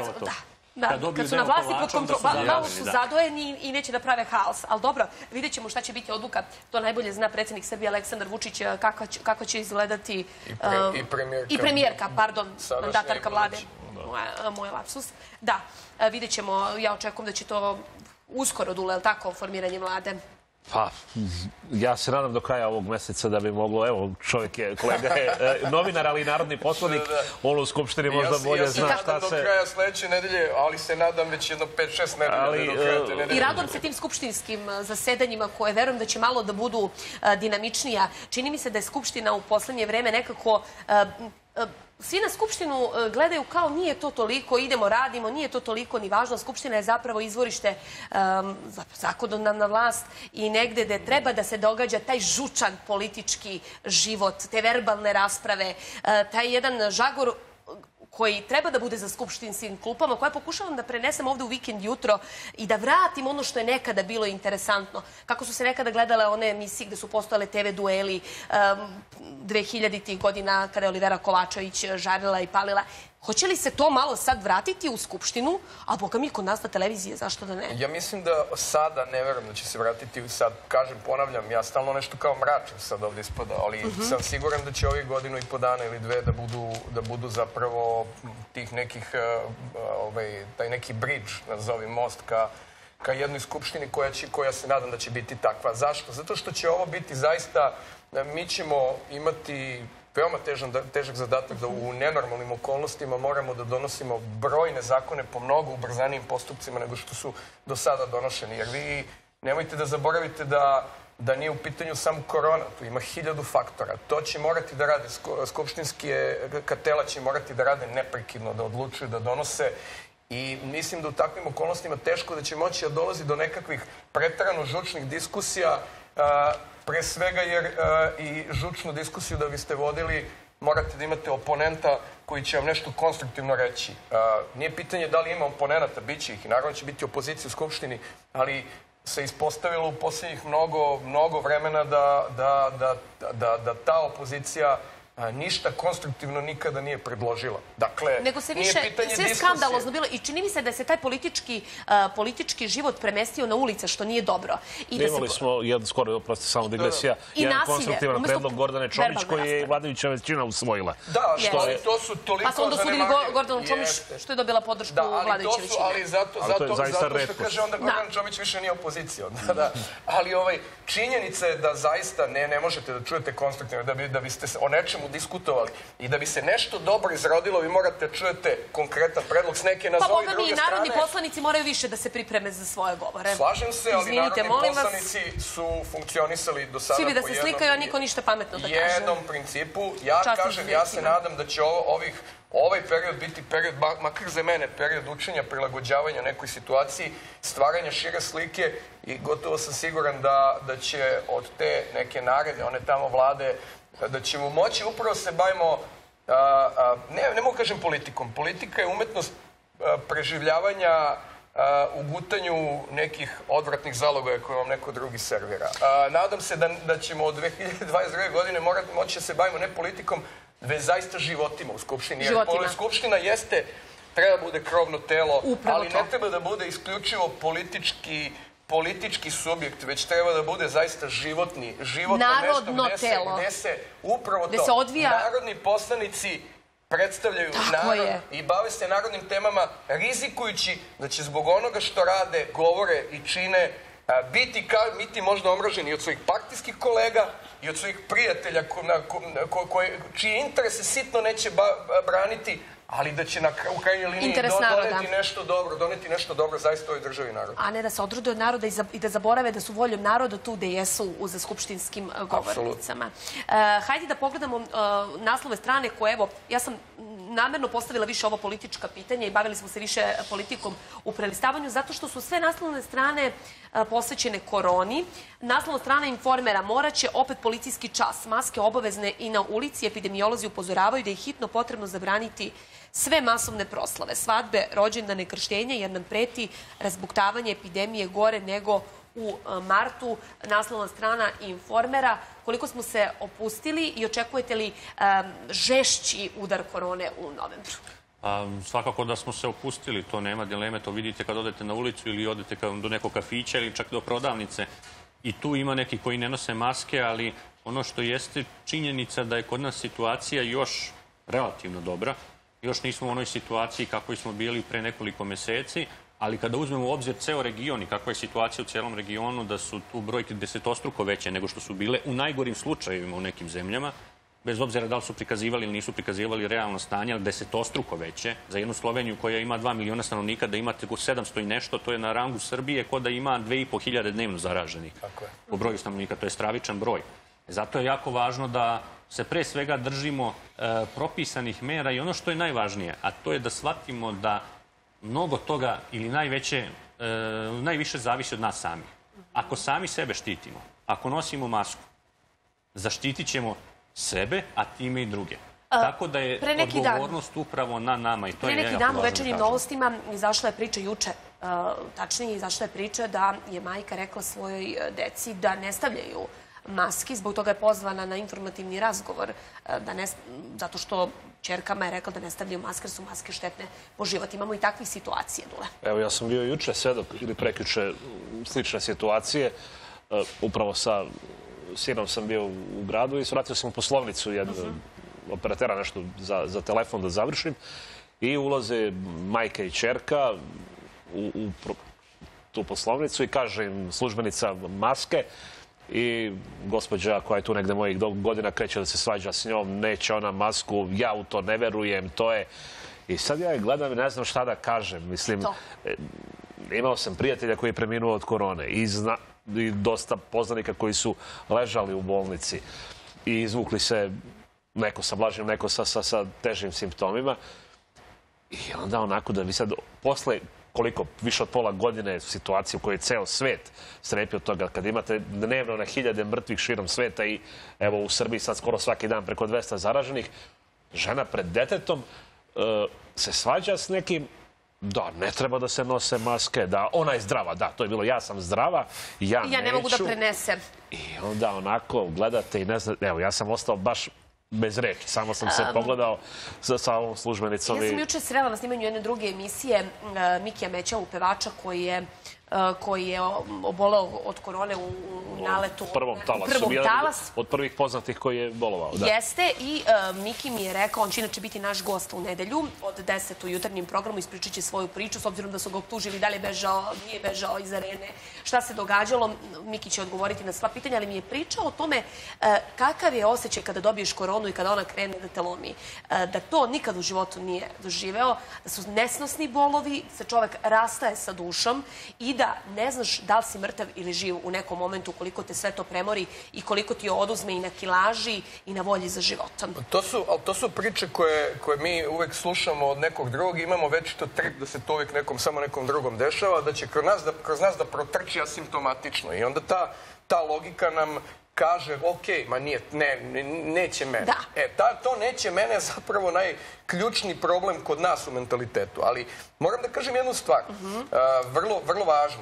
Kad su na vlasti pod kontrolom, malo su zadojeni i neće da prave haos. Ali dobro, vidjet ćemo šta će biti odluka. To najbolje zna predsjednik Srbije Aleksandar Vučić, kako će izgledati i premijerka, pardon, mandatarka vlade. moj lapsus. Da, vidjet ćemo, ja očekujem da će to uskoro dule, je li tako, formiranje vlade? Pa, ja se nadam do kraja ovog meseca da bi moglo, evo, čovjek je, kolega je novinar, ali i narodni poslanik, on u Skupštini možda bolje zna šta se... Ja se nadam do kraja sledeće nedelje, ali se nadam već jedno pet šest nedelje do kraja te nedelje. I radom se tim skupštinskim zasedanjima koje verujem da će malo da budu dinamičnija. Čini mi se da je Skupština u poslednje vreme nekako... Svi na Skupštinu gledaju kao nije to toliko, idemo, radimo, nije to toliko ni važno. Skupština je zapravo izvorište zakonodavna vlast i negde gde treba da se događa taj žučan politički život, te verbalne rasprave, taj jedan žagor koji treba da bude za skupštinskim klupama, koje pokušavam da prenesem ovde u vikend jutro i da vratim ono što je nekada bilo interesantno. Kako su se nekada gledale one emisije gde su postojale te ve dueli dvehiljaditih godina kada je Olivera Kovačević žarila i palila. Hoće li se to malo sad vratiti u Skupštinu, a boga mi kod nas na televizije, zašto da ne? Ja mislim da sada ne verujem da će se vratiti. Sad, kažem, ponavljam, ja stalno nešto kao mračan sad ovdje ispada, ali sam siguran da će ovih godinu i po dana ili dve da budu zapravo tih nekih, taj neki bridge, nazovi most, ka jednoj Skupštini koja se nadam da će biti takva. Zašto? Zato što će ovo biti zaista, mi ćemo imati veoma težak zadatak da u nenormalnim okolnostima moramo da donosimo brojne zakone po mnogo ubrzanijim postupcima nego što su do sada donošeni. Jer vi nemojte da zaboravite da nije u pitanju samo korona, tu ima hiljadu faktora. To će morati da rade, skupštinske tela će morati da rade neprekidno, da odlučuju, da donose. I mislim da u takvim okolnostima teško da će moći da dolazi do nekakvih preterano žučnih diskusija, pre svega jer i žučnu diskusiju da biste vodili morate da imate oponenta koji će vam nešto konstruktivno reći. Nije pitanje da li ima oponenta, bit će ih i naravno će biti opozicija u Skupštini, ali se ispostavilo u posljednjih mnogo vremena da ta opozicija ništa konstruktivno nikada nije predložila. Dakle, nego se više sve skandalozno bilo i čini mi se da se taj politički život premestio na ulice, što nije dobro. Imali smo, skoro, oprosti, samo digresija, jedan konstruktivan predlog Gordane Čomić koji je vladajuća većina usvojila. Da, ali to su toliko zanemarljivi. Pa su onda sudili Gordanu Čomić što je dobila podršku vladajuće većine. Ali zato što kaže onda Gordana Čomić više nije opozicija. Ali činjenica je da zaista ne možete da čujete konstruktivno, da biste o nečemu diskutovali i da bi se nešto dobro izrodilo, vi morate da čujete konkretan predlog s neke nazovi druge strane. Pa boga mi i narodni poslanici moraju više da se pripreme za svoje govore. Slažem se, ali narodni poslanici su funkcionisali do sada svi bi da se slikaju, a niko ništa pametno da kaže. Jednom principu. Ja kažem, ja se nadam da će ovaj period biti period, makar za mene, period učenja, prilagođavanja nekoj situaciji, stvaranja šire slike i gotovo sam siguran da će od te neke naredne, one tamo vlade, da ćemo moći, upravo se bavimo, ne mogu kažem politikom, politika je umetnost preživljavanja u gutanju nekih odvratnih zalogaja koje vam neko drugi servira. Nadam se da ćemo od dve hiljade dvadeset druge godine moći da se bavimo ne politikom, već zaista životima u Skupštini. Jer Skupština jeste, treba da bude krovno telo, ali ne treba da bude isključivo politički politički subjekt, već treba da bude zaista životni, životno mesto gde se upravo to, narodni poslanici predstavljaju narod i bave se narodnim temama, rizikujući da će zbog onoga što rade, govore i čine biti možda omraženi od svojih partijskih kolega i od svojih prijatelja čije interese sitno neće braniti, ali da će u krajnjoj liniji doneti nešto dobro, doneti nešto dobro zaista ovoj državi narodu. A ne da se odrude od naroda i da zaborave da su voljom naroda tu gde jesu za skupštinskim govornicama. Hajde da pogledamo naslove strane koje, evo, ja sam namerno postavila više ovo politička pitanja i bavili smo se više politikom u prelistavanju, zato što su sve naslovne strane posvećene koroni. Naslovna strana Informera: moraće opet policijski čas, maske obavezne i na ulici, epidemiolozi upozoravaju da je hitno potrebno zabraniti sve masovne proslave, svadbe, rođendane, krštenja, jer nam preti razbuktavanje epidemije gore nego u martu. Naslovna strana Informera. Koliko smo se opustili i očekujete li žešći udar korone u novembru? Svakako da smo se opustili, to nema dileme, to vidite kad odete na ulicu ili odete do nekog kafića ili čak do prodavnice. I tu ima neki koji ne nose maske, ali ono što jeste činjenica da je kod nas situacija još relativno dobra. još nismo u onoj situaciji kako smo bili pre nekoliko meseci, ali kada uzmemo u obzir ceo region i kakva je situacija u cijelom regionu, da su tu brojke desetostruko veće nego što su bile u najgorim slučajevima u nekim zemljama, bez obzira da li su prikazivali ili nisu prikazivali realno stanje, ali desetostruko veće. Za jednu Sloveniju koja ima dva miliona stanovnika, da imate sedamsto i nešto, to je na rangu Srbije, ko da ima dve i po hiljade dnevno zaraženih po broju stanovnika. To je stravičan broj. Zato je jako važno da se pre svega držimo e, propisanih mera i ono što je najvažnije, a to je da shvatimo da mnogo toga ili najveće, e, najviše zavisi od nas sami. Ako sami sebe štitimo, ako nosimo masku, zaštitit ćemo sebe, a time i druge. Tako da je odgovornost upravo na nama i to je jako važno da kažemo. Pre neki dan u Večernjim novostima izašla je priča juče, tačnije izašla je priča da je majka rekla svojoj deci da ne stavljaju maski, zbog toga je pozvana na informativni razgovor, zato što ćerkama je rekla da ne stavljaju maske, jer su maske štetne po život. Imamo i takvih situacija, Dule. Evo, ja sam bio juče svedok ili prekjuče slične situacije, upravo sa sinom sam bio u gradu i svratio sam u poslovnicu jednog operatera nešto za telefon da završim i ulaze majka i ćerka u tu poslovnicu i kaže im službenica maske i gospođa koja je tu negde mojih godina kreće da se svađa s njom, neće ona masku, ja u to ne verujem, to je... I sad ja je gledam i ne znam šta da kažem. Mislim, imao sam prijatelja koji je preminuo od korone i zna... i dosta poznanika koji su ležali u bolnici i izvukli se neko sa blažim, neko sa težim simptomima. I onda onako da vi sad, posle koliko, više od pola godine situacije u kojoj je ceo svet strepi od toga, kad imate dnevno na hiljade mrtvih širom sveta i evo u Srbiji sad skoro svaki dan preko dvesta zaraženih, žena pred detetom se svađa s nekim. Da, ne treba da se nose maske, da ona je zdrava, da, to je bilo, ja sam zdrava, ja neću. Ja ne mogu da prenesem. I onda onako gledate i ne znam, evo, ja sam ostao baš bez reči, samo sam se pogledao sa ovom službenicom. Ja sam juče srela na snimanju jedne druge emisije Mikija Mećavu, pevača koji je koji je oboleo od korone u naletu. U prvom talasu. Jedan od prvih poznatih koji je bolovao. Jeste i Miki mi je rekao, on će inače biti naš gost u nedelju od deset u jutarnjem programu, ispričat će svoju priču, s obzirom da su ga optužili da li je bežao, nije bežao iz arene, šta se događalo. Miki će odgovoriti na sva pitanja, ali mi je pričao o tome kakav je osjećaj kada dobiješ koronu i kada ona krene da te lomi. Da to nikad u životu nije doživeo, da su nesnosni bolovi, se čovek rastaje sa dušom i da ne znaš da li si mrtav ili živ u nekom momentu, koliko te sve to premori i koliko ti oduzme i na kilaži i na volji za životom. Ali to su priče koje mi uvek slušamo od nekog drugog. Imamo već to trip da se to uvek nekom, samo nekom drugom dešava, da će kroz nas da protrči asimptomatično. I onda ta logika nam kaže, ok, ma nije, ne, neće mene. E, to neće mene je zapravo najključni problem kod nas u mentalitetu. Ali moram da kažem jednu stvar, vrlo, vrlo važnu.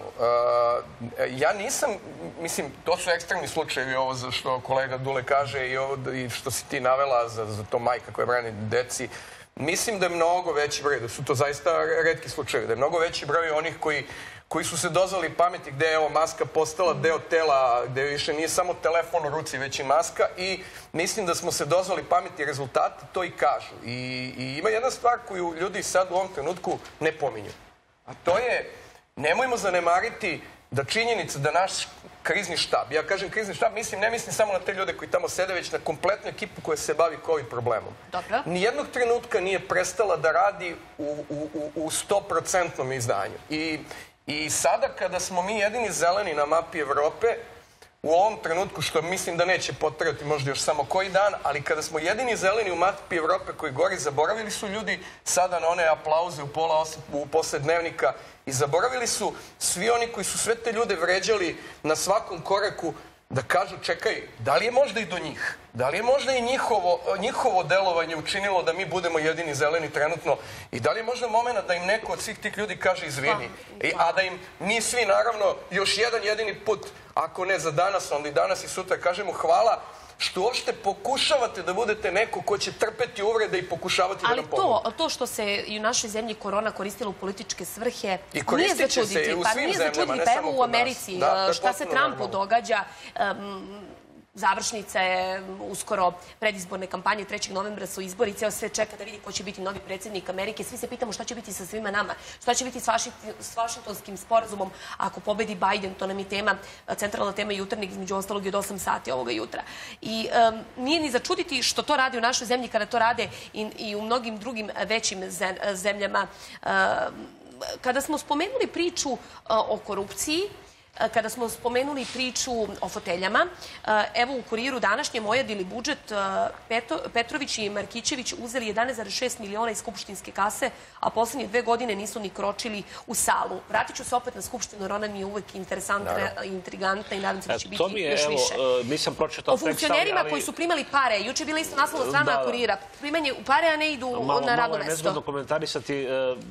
Ja nisam, mislim, to su ekstremni slučajevi, ovo za što kolega Dule kaže i što si ti navela za to majka koja brani deci. Mislim da je mnogo veći broj, da su to zaista retki slučajevi, da je mnogo veći broj onih koji koji su se dozvali pameti gde je maska postala deo tela, gde više nije samo telefon u ruci, već i maska i mislim da smo se dozvali pameti, rezultati to i kažu. I ima jedna stvar koju ljudi sad u ovom trenutku ne pominju, a to je, nemojmo zanemariti da činjenica da naš krizni štab, ja kažem krizni štab, mislim, ne mislim samo na te ljude koji tamo sede, već na kompletnu ekipu koja se bavi COVID problemom. Dobro. Nijednog trenutka nije prestala da radi u sto procentnom izdanju. I I sada kada smo mi jedini zeleni na mapi Evrope, u ovom trenutku, što mislim da neće potrajati možda još samo koji dan, ali kada smo jedini zeleni u mapi Evrope koji gori, zaboravili su ljudi sada na one aplauze u pola u posle dnevnika i zaboravili su svi oni koji su sve te ljude vređali na svakom koraku da kažu, čekaj, da li je možda i do njih? Da li je možda i njihovo delovanje učinilo da mi budemo jedini zeleni trenutno? I da li je možda moment da im neko od svih tih ljudi kaže izvini? A da im mi svi, naravno, još jedan jedini put, ako ne za danas, onda i danas i sutra, kažemo hvala što uopšte pokušavate da budete neko ko će trpeti uvrede i pokušavati da nam pomoći. Ali to što se i u našoj zemlji korona koristila u političke svrhe, i koristit će se i u svim zemljama, ne samo kod nas. Pa nije za čuditi, pa evo u Americi, šta se Trumpu događa, završnica je uskoro predizborne kampanje, trećeg novembra su izbori, ceo sve čeka da vidi ko će biti novi predsjednik Amerike. Svi se pitamo šta će biti sa svima nama, šta će biti s Vašingtonskim sporazumom ako pobedi Biden, to nam je tema, centralna tema jutarnjeg, između ostalog i od osam sati ovoga jutra. I nije ni začuditi što to radi u našoj zemlji kada to rade i u mnogim drugim većim zemljama. Kada smo spomenuli priču o korupciji, kada smo spomenuli priču o foteljama, evo u Kuriru današnjem ojadili budžet, Petrović i Markićević uzeli jedanaest zarez šest miliona iz skupštinske kase, a poslednje dve godine nisu ni kročili u salu. Vratit ću se opet na skupštinu, jer ona mi je uvek interesantna, intrigantna i nadam se da će biti još više. Nisam pročitao tekst, ali... O funkcionerima koji su primali pare, juče je bila isto naslovna strana Kurira, primanje u pare, a ne idu na radno mesto. Malo je nezgodno komentarisati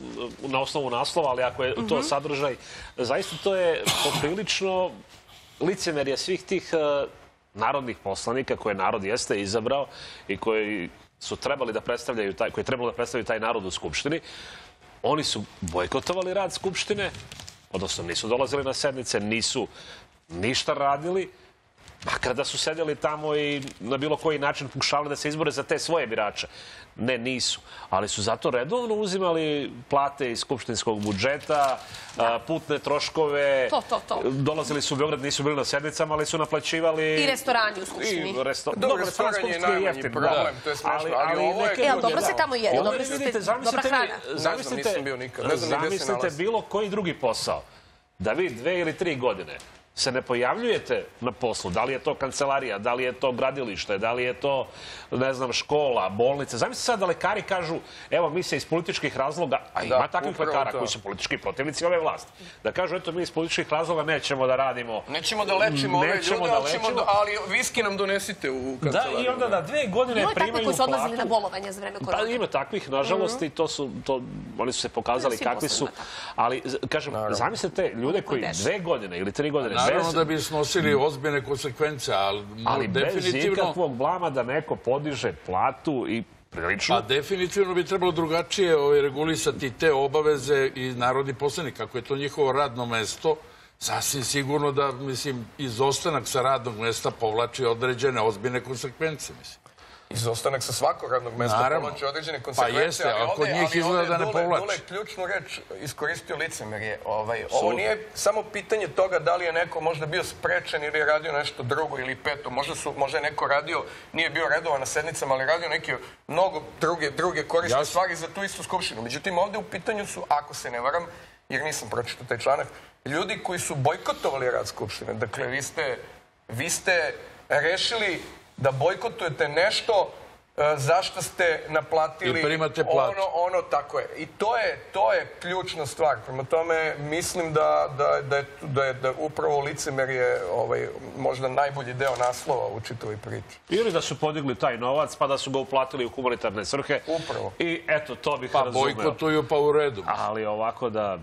na osnovu naslova, ali ako je to sadržaj, zaista to je poprilično licemerje svih tih narodnih poslanika koje narod jeste izabrao i koji su trebali da predstavljaju taj, koji je trebalo da predstavljaju taj narod u Skupštini. Oni su bojkotovali rad Skupštine, odnosno nisu dolazili na sednice, nisu ništa radili, makar da su sedeli tamo i na bilo koji način pokušavali da se izbore za te svoje birače. Ne, nisu. Ali su zato redovno uzimali plate iz skupštinskog budžeta, putne troškove. To, to, to. Dolazili su u Beograd, nisu bili na sednicama, ali su naplaćivali... I restorani u Skupštini. Dobro, restoran je najmanji problem, to je smešno. Ali ovo je... Evo, dobro se tamo jede, dobro se dobra hrana. Ne znam, nisam bio nikad. Zamislite bilo koji drugi posao. Da vi dve ili tri godine se ne pojavljujete na poslu, da li je to kancelarija, da li je to gradilište, da li je to, ne znam, škola, bolnica. Zamislite sad da lekari kažu, evo mi se iz političkih razloga, a ima takvih lekara koji su politički protivnici ove vlasti, da kažu, eto mi iz političkih razloga nećemo da radimo... Nećemo da lečimo ove ljude, ali viski nam donesite u kancelariju. Da, i onda da dve godine primaju platu... Ima takvi koji su odlazili na bolovanje za vreme korona. Pa ima takvih, nažalost, i to su, oni su se pokazali kakvi su. Ali, kažem, zamislite ljude koji dve godine ili tri godine naravno da bi snosili ozbiljne konsekvence, ali bez ikakvog blama da neko podiže platu i prilično... A definitivno bi trebalo drugačije regulisati te obaveze i narodni poslanik. Kako je to njihovo radno mesto, sasvim sigurno da, mislim, izostanak sa radnog mesta povlači određene ozbiljne konsekvence, mislim. Izostanak sa svakog radnog mesta povlači određene konsekvence. Pa jeste, a kod njih izgleda da ne povlači. Dule ključnu reč iskoristio licemerje. Ovo nije samo pitanje toga da li je neko možda bio sprečen ili je radio nešto drugo ili peto. Možda je neko radio, nije bio redovan na sednicama, ali radio neke mnogo druge korisne stvari za tu istu skupštinu. Međutim, ovde u pitanju su, ako se ne varam, jer nisam pročitao taj članak, ljudi koji su bojkotovali rad skupštine. Dakle, vi ste rešili da bojkotujete nešto zašto ste naplatili ono, tako je. I to je ključna stvar. Prema tome, mislim da je upravo licemerje možda najbolji deo naslova u čitavoj priči. Ili da su podigli taj novac, pa da su ga uplatili u humanitarne svrhe. Upravo. I eto, to bih razumeo. Pa bojkotuju, pa u redu. Ali ovako da...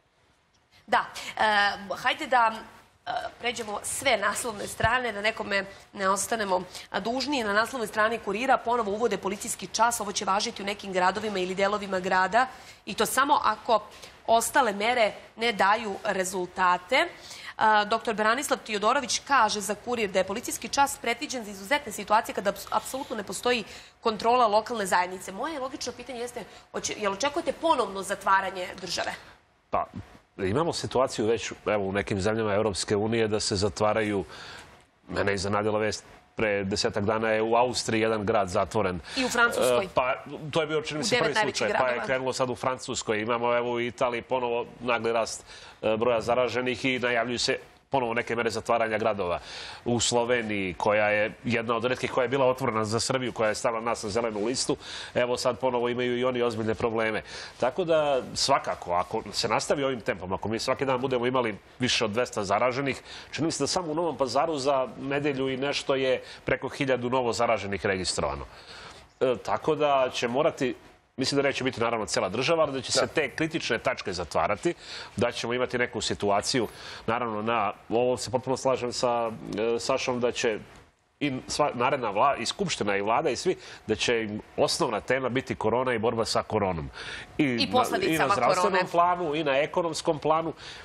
Da. Hajde da... pređemo sve naslovne strane, da nekome ne ostanemo dužni. Na naslovnoj strani Kurira ponovo uvode policijski čas. Ovo će važiti u nekim gradovima ili delovima grada i to samo ako ostale mere ne daju rezultate. Doktor Branislav Tijodorović kaže za Kurir da je policijski čas predviđen za izuzetne situacije kada apsolutno ne postoji kontrola lokalne zajednice. Moje logično pitanje jeste, jel očekujete ponovno zatvaranje države? Pa... Imamo situaciju već u nekim zemljama Evropske unije da se zatvaraju, mene iznenadila vest, pre desetak dana je u Austriji jedan grad zatvoren. I u Francuskoj. Pa to je bio čini mi se prvi slučaj, pa je krenulo sad u Francuskoj. Imamo evo u Italiji ponovo nagli rast broja zaraženih i najavljuju se ponovo neke mere zatvaranja gradova. U Sloveniji, koja je jedna od retkih koja je bila otvorena za Srbiju, koja je stavila nas na zelenu listu, evo sad ponovo imaju i oni ozbiljne probleme. Tako da svakako, ako se nastavi ovim tempom, ako mi svaki dan budemo imali više od dvesta zaraženih, čini mi se da samo u Novom Pazaru za nedelju i nešto je preko hiljadu novo zaraženih registrovano. Tako da će morati... Mislim da neće biti naravno cela država, ali da će se te kritične tačke zatvarati, da ćemo imati neku situaciju. Naravno, na ovo se potpuno slažem sa Sašom, da će i naredna vlada, i Skupština, i vlada, i svi, da će im osnovna tema biti korona i borba sa koronom. I posledicama korone. I na zdravstvenom planu, i na ekonomskom planu.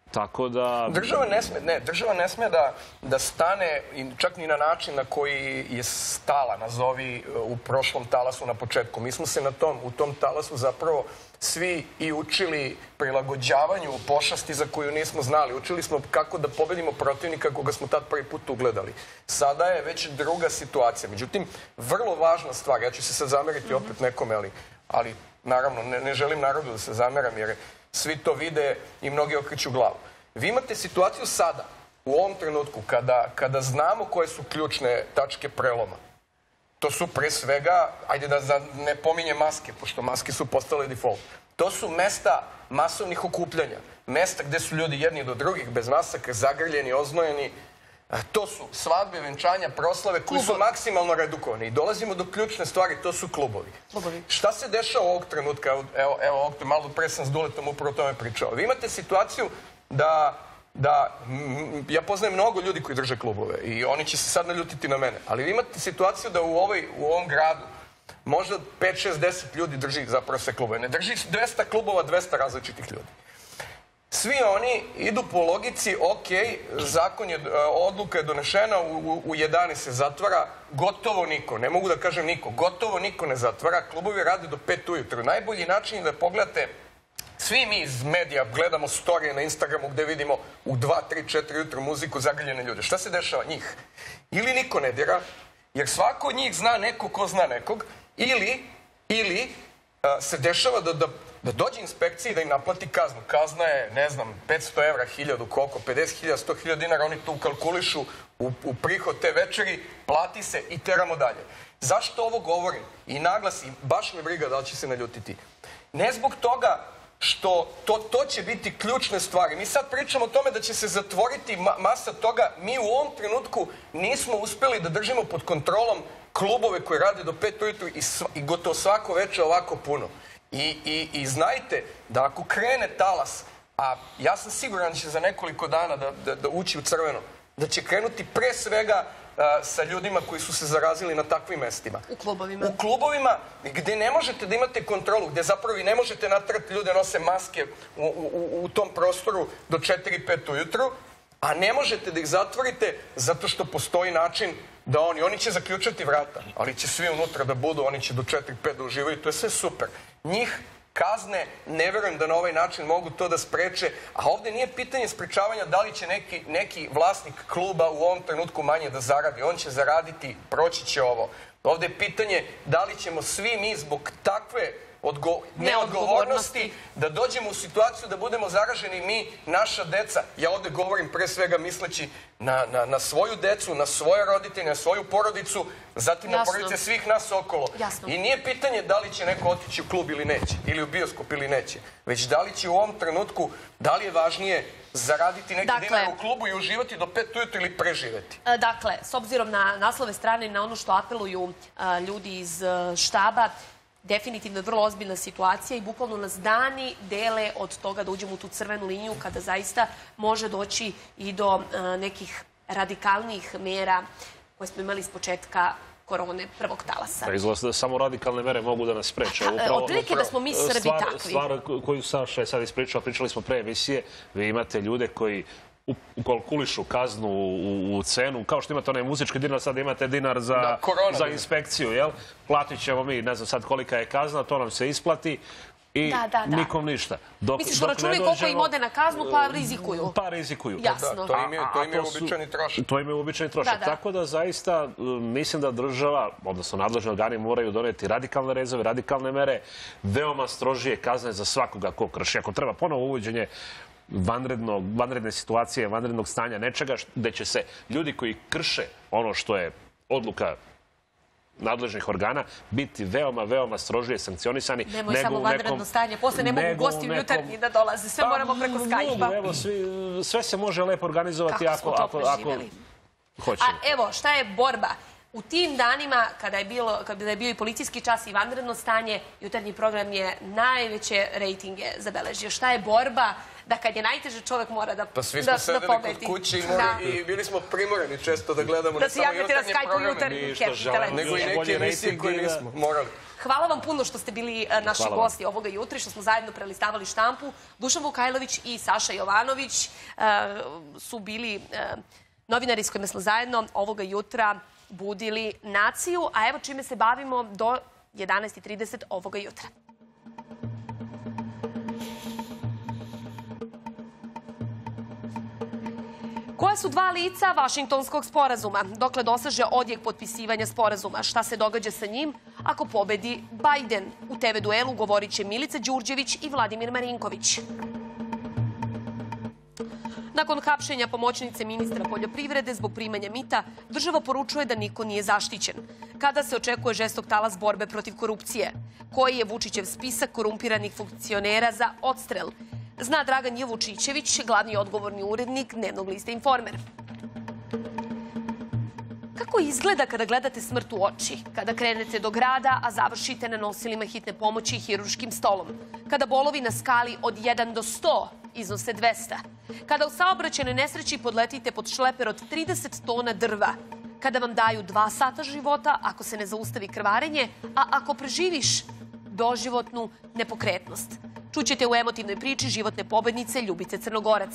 Tako da... Država ne sme, ne, država ne sme da, da stane čak ni na način na koji je stala, nazovi, u prošlom talasu na početku. Mi smo se na tom, u tom talasu zapravo svi i učili prilagođavanju pošasti za koju nismo znali. Učili smo kako da pobedimo protivnika koga smo tad prvi put ugledali. Sada je već druga situacija. Međutim, vrlo važna stvar, ja ću se sad zameriti opet nekome, ali, ali naravno ne, ne želim narodu da se zameram jer svi to vide i mnogi okreću glavu. Vi imate situaciju sada, u ovom trenutku, kada, kada znamo koje su ključne tačke preloma. To su pre svega, ajde da ne pominje maske, pošto maske su postale default. To su mesta masovnih okupljanja. Mesta gde su ljudi jedni do drugih, bez masaka, zagrljeni, oznojeni. To su svadbe, venčanja, proslave koji su maksimalno redukovani. I dolazimo do ključne stvari, to su klubovi. Klubovi. Šta se dešava ovog trenutka? Evo, evo ovog, malo pre sam s Duletom upravo o tome pričao. Vi imate situaciju da, da, ja poznajem mnogo ljudi koji drže klubove i oni će se sad naljutiti na mene, ali vi imate situaciju da u, ovoj, u ovom gradu možda pet, šest, deset ljudi drži zapravo sve klubove. Ne drži dvesta klubova, dvesta različitih ljudi. Svi oni idu po logici, ok, zakon je, odluka je donešena, u, u jedanaest se zatvara, gotovo niko, ne mogu da kažem niko, gotovo niko ne zatvara, klubovi rade do pet ujutru. Najbolji način je da pogledate, svi mi iz medija gledamo storije na Instagramu gde vidimo u dva, tri, četiri ujutru muziku, zagrljene ljude. Šta se dešava? Njih. Ili niko ne dira, jer svako od njih zna nekog ko zna nekog, ili, ili a, se dešava da, da, da dođe inspekcija i da im naplati kaznu. Kazna je, ne znam, petsto evra, hiljadu, koliko, pedeset hiljada, sto hiljada dinara, oni to ukalkulišu u, u prihod te večeri, plati se i teramo dalje. Zašto ovo govorim? I naglasim, baš me briga da li će se naljutiti. Ne zbog toga što to, to će biti ključne stvari. Mi sad pričamo o tome da će se zatvoriti ma masa toga. Mi u ovom trenutku nismo uspeli da držimo pod kontrolom klubove koji rade do pet ujutru i, i gotovo svako večer ovako puno. I, i, I znajte da ako krene talas, a ja sam siguran da će za nekoliko dana da, da, da ući u crveno, da će krenuti pre svega a, sa ljudima koji su se zarazili na takvim mestima. U klubovima. U klubovima gde ne možete da imate kontrolu, gde zapravo vi ne možete natrati ljude nose maske u, u, u tom prostoru do četiri pet ujutru, a ne možete da ih zatvorite zato što postoji način da oni, oni će zaključati vrata, ali će svi unutra da budu, oni će do četiri pet da uživaju, to je sve super. Njih kazne, ne verujem da na ovaj način mogu to da spreče, a ovde nije pitanje sprečavanja da li će neki, neki vlasnik kluba u ovom trenutku manje da zaradi. On će zaraditi, proći će ovo. Ovde je pitanje da li ćemo svi mi zbog takve odgo neodgovornosti da dođemo u situaciju da budemo zaraženi mi, naša deca. Ja ovde govorim pre svega misleći na, na, na svoju decu, na svoje roditelje, na svoju porodicu, zatim Jasno. na porodice svih nas okolo. Jasno. I nije pitanje da li će neko otići u klub ili neće, ili u bioskop ili neće, već da li će u ovom trenutku, da li je važnije zaraditi neki dakle, dinar u klubu i uživati do pet ujutru ili preživeti. Dakle, s obzirom na naslove strane i na ono što apeluju a, ljudi iz a, štaba, definitivno je vrlo ozbiljna situacija i bukvalno nas dani dele od toga da uđemo u tu crvenu liniju kada zaista može doći i do uh, nekih radikalnijih mera koje smo imali s početka korone prvog talasa. Pa izgleda da samo radikalne mere mogu da nas spreče. Otprilike da smo mi Srbi stvar, takvi. Stvar koju Saša je sad ispričao, pričali smo pre emisije, vi imate ljude koji ukalkulišu kaznu u, u cenu, kao što imate onaj muzički dinar, sad imate dinar za, da, korona, za inspekciju, jel? Platit ćemo mi, ne znam sad kolika je kazna, to nam se isplati i da, da, da. nikom ništa. Dok, Misliš, dok računaju koliko im ode na kaznu, pa rizikuju? Pa rizikuju. Jasno. Da, to im je, to im je uobičajeni trošak. To im je uobičajeni trošak. Da, da. Tako da zaista mislim da država, odnosno nadležni organi moraju doneti radikalne rezove, radikalne mere, veoma strožije kazne za svakoga ko krši. Ako treba ponovo uvođenje vanrednog, vanredne situacije, vanrednog stanja, nečega gde će se ljudi koji krše ono što je odluka nadležnih organa biti veoma, veoma strožije sankcionisani. Nemoj samo vanredno stanje, posle ne mogu gosti u jutarnji da dolaze, sve moramo preko Skype-a. Evo, sve se može lepo organizovati ako, ako, ako hoćemo. A evo, šta je borba U tim danima, kada je, bilo, kada je bio i policijski čas i vanredno stanje, jutarnji program je najveće rejtinge zabeležio. Šta je borba da kad je najteže čovek mora da pobedi? Pa svi smo sedeli kod kuće i bili smo primorani često da gledamo ne samo jutarnje programe, nego i neke emisije koje nismo morali. Hvala vam puno što ste bili naši gosti ovoga jutra i što smo zajedno prelistavali štampu. Dušan Vukajlović i Saša Jovanović su bili novinari s kojima smo zajedno ovoga jutra budili naciju, a evo čime se bavimo do jedanaest i trideset ovoga jutra. Koja su dva lica Vašingtonskog sporazuma? Dokle doseže odjek potpisivanja sporazuma? Šta se događa sa njim ako pobedi Bajden? U te ve duelu govorit će Milica Đurđević i Vladimir Marinković. Nakon hapšenja pomoćnice ministra poljoprivrede zbog primanja mita, država poručuje da niko nije zaštićen. Kada se očekuje žestok talas borbe protiv korupcije? Koji je Vučićev spisak korumpiranih funkcionera za odstrel? Zna Dragan J. Vučićević, glavni odgovorni urednik dnevnog lista Informer. Kako izgleda kada gledate smrt u oči? Kada krenete do grada, a završite na nosilima hitne pomoći i hirurškim stolom? Kada bolovi na skali od jedan do sto iznose dvesta? Kada u saobraćajnoj nesreći podletite pod šleper od trideset tona drva? Kada vam daju dva sata života ako se ne zaustavi krvarenje, a ako preživiš doživotnu nepokretnost? Čućete u emotivnoj priči životne pobednice Ljubice Crnogorac.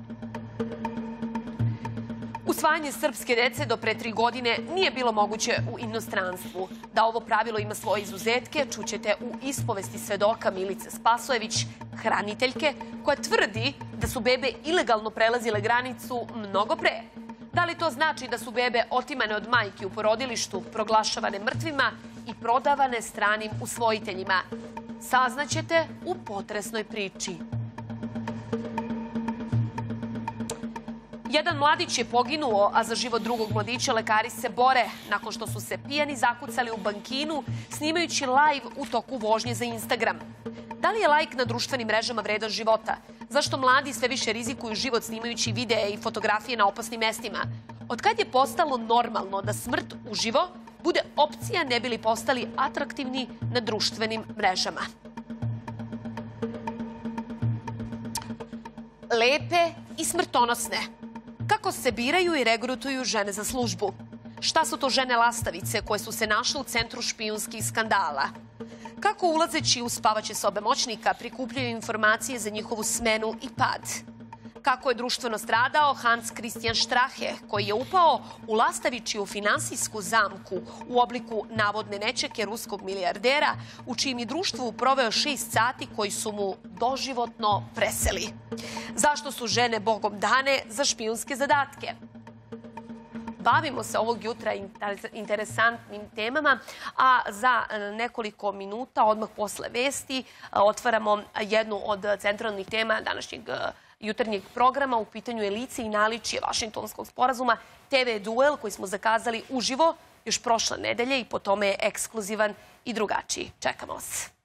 Usvajanje srpske dece do pre tri godine nije bilo moguće u inostranstvu. Da ovo pravilo ima svoje izuzetke, čućete u ispovesti svedoka Milice Spasojević, hraniteljke, koja tvrdi da su bebe ilegalno prelazile granicu mnogo pre. Da li to znači da su bebe otimane od majki u porodilištu, proglašavane mrtvima i prodavane stranim usvojiteljima? Saznaćete u potresnoj priči. Jedan mladić je poginuo, a za život drugog mladića lekari se bore nakon što su se pijani zakucali u bankinu snimajući live u toku vožnje za Instagram. Da li je lajk na društvenim mrežama vredan života? Zašto mladi sve više rizikuju život snimajući videe i fotografije na opasnim mestima? Od kad je postalo normalno da smrt uživo bude opcija ne bi li postali atraktivni na društvenim mrežama? Lepe i smrtonosne. Kako se biraju i regrutuju žene za službu? Šta su to žene lastavice koje su se našle u centru špijunskih skandala? Kako ulazeći u spavaće sobe moćnika prikupljaju informacije za njihovu smenu i pad? Kako je društveno stradao Hans Christian Strahe, koji je upao u lastavičiju finansijsku zamku u obliku navodne nečeke ruskog milijardera, u čijem je društvu proveo šest sati koji su mu doživotno preseli? Zašto su žene bogom dane za špijunske zadatke? Bavimo se ovog jutra interesantnim temama, a za nekoliko minuta, odmah posle vesti, otvaramo jednu od centralnih tema današnjeg jutarnjeg programa. U pitanju je lice i naličje Vašingtonskog sporazuma, te ve duel koji smo zakazali uživo još prošle nedelje i po tome je ekskluzivan i drugačiji. Čekamo vas.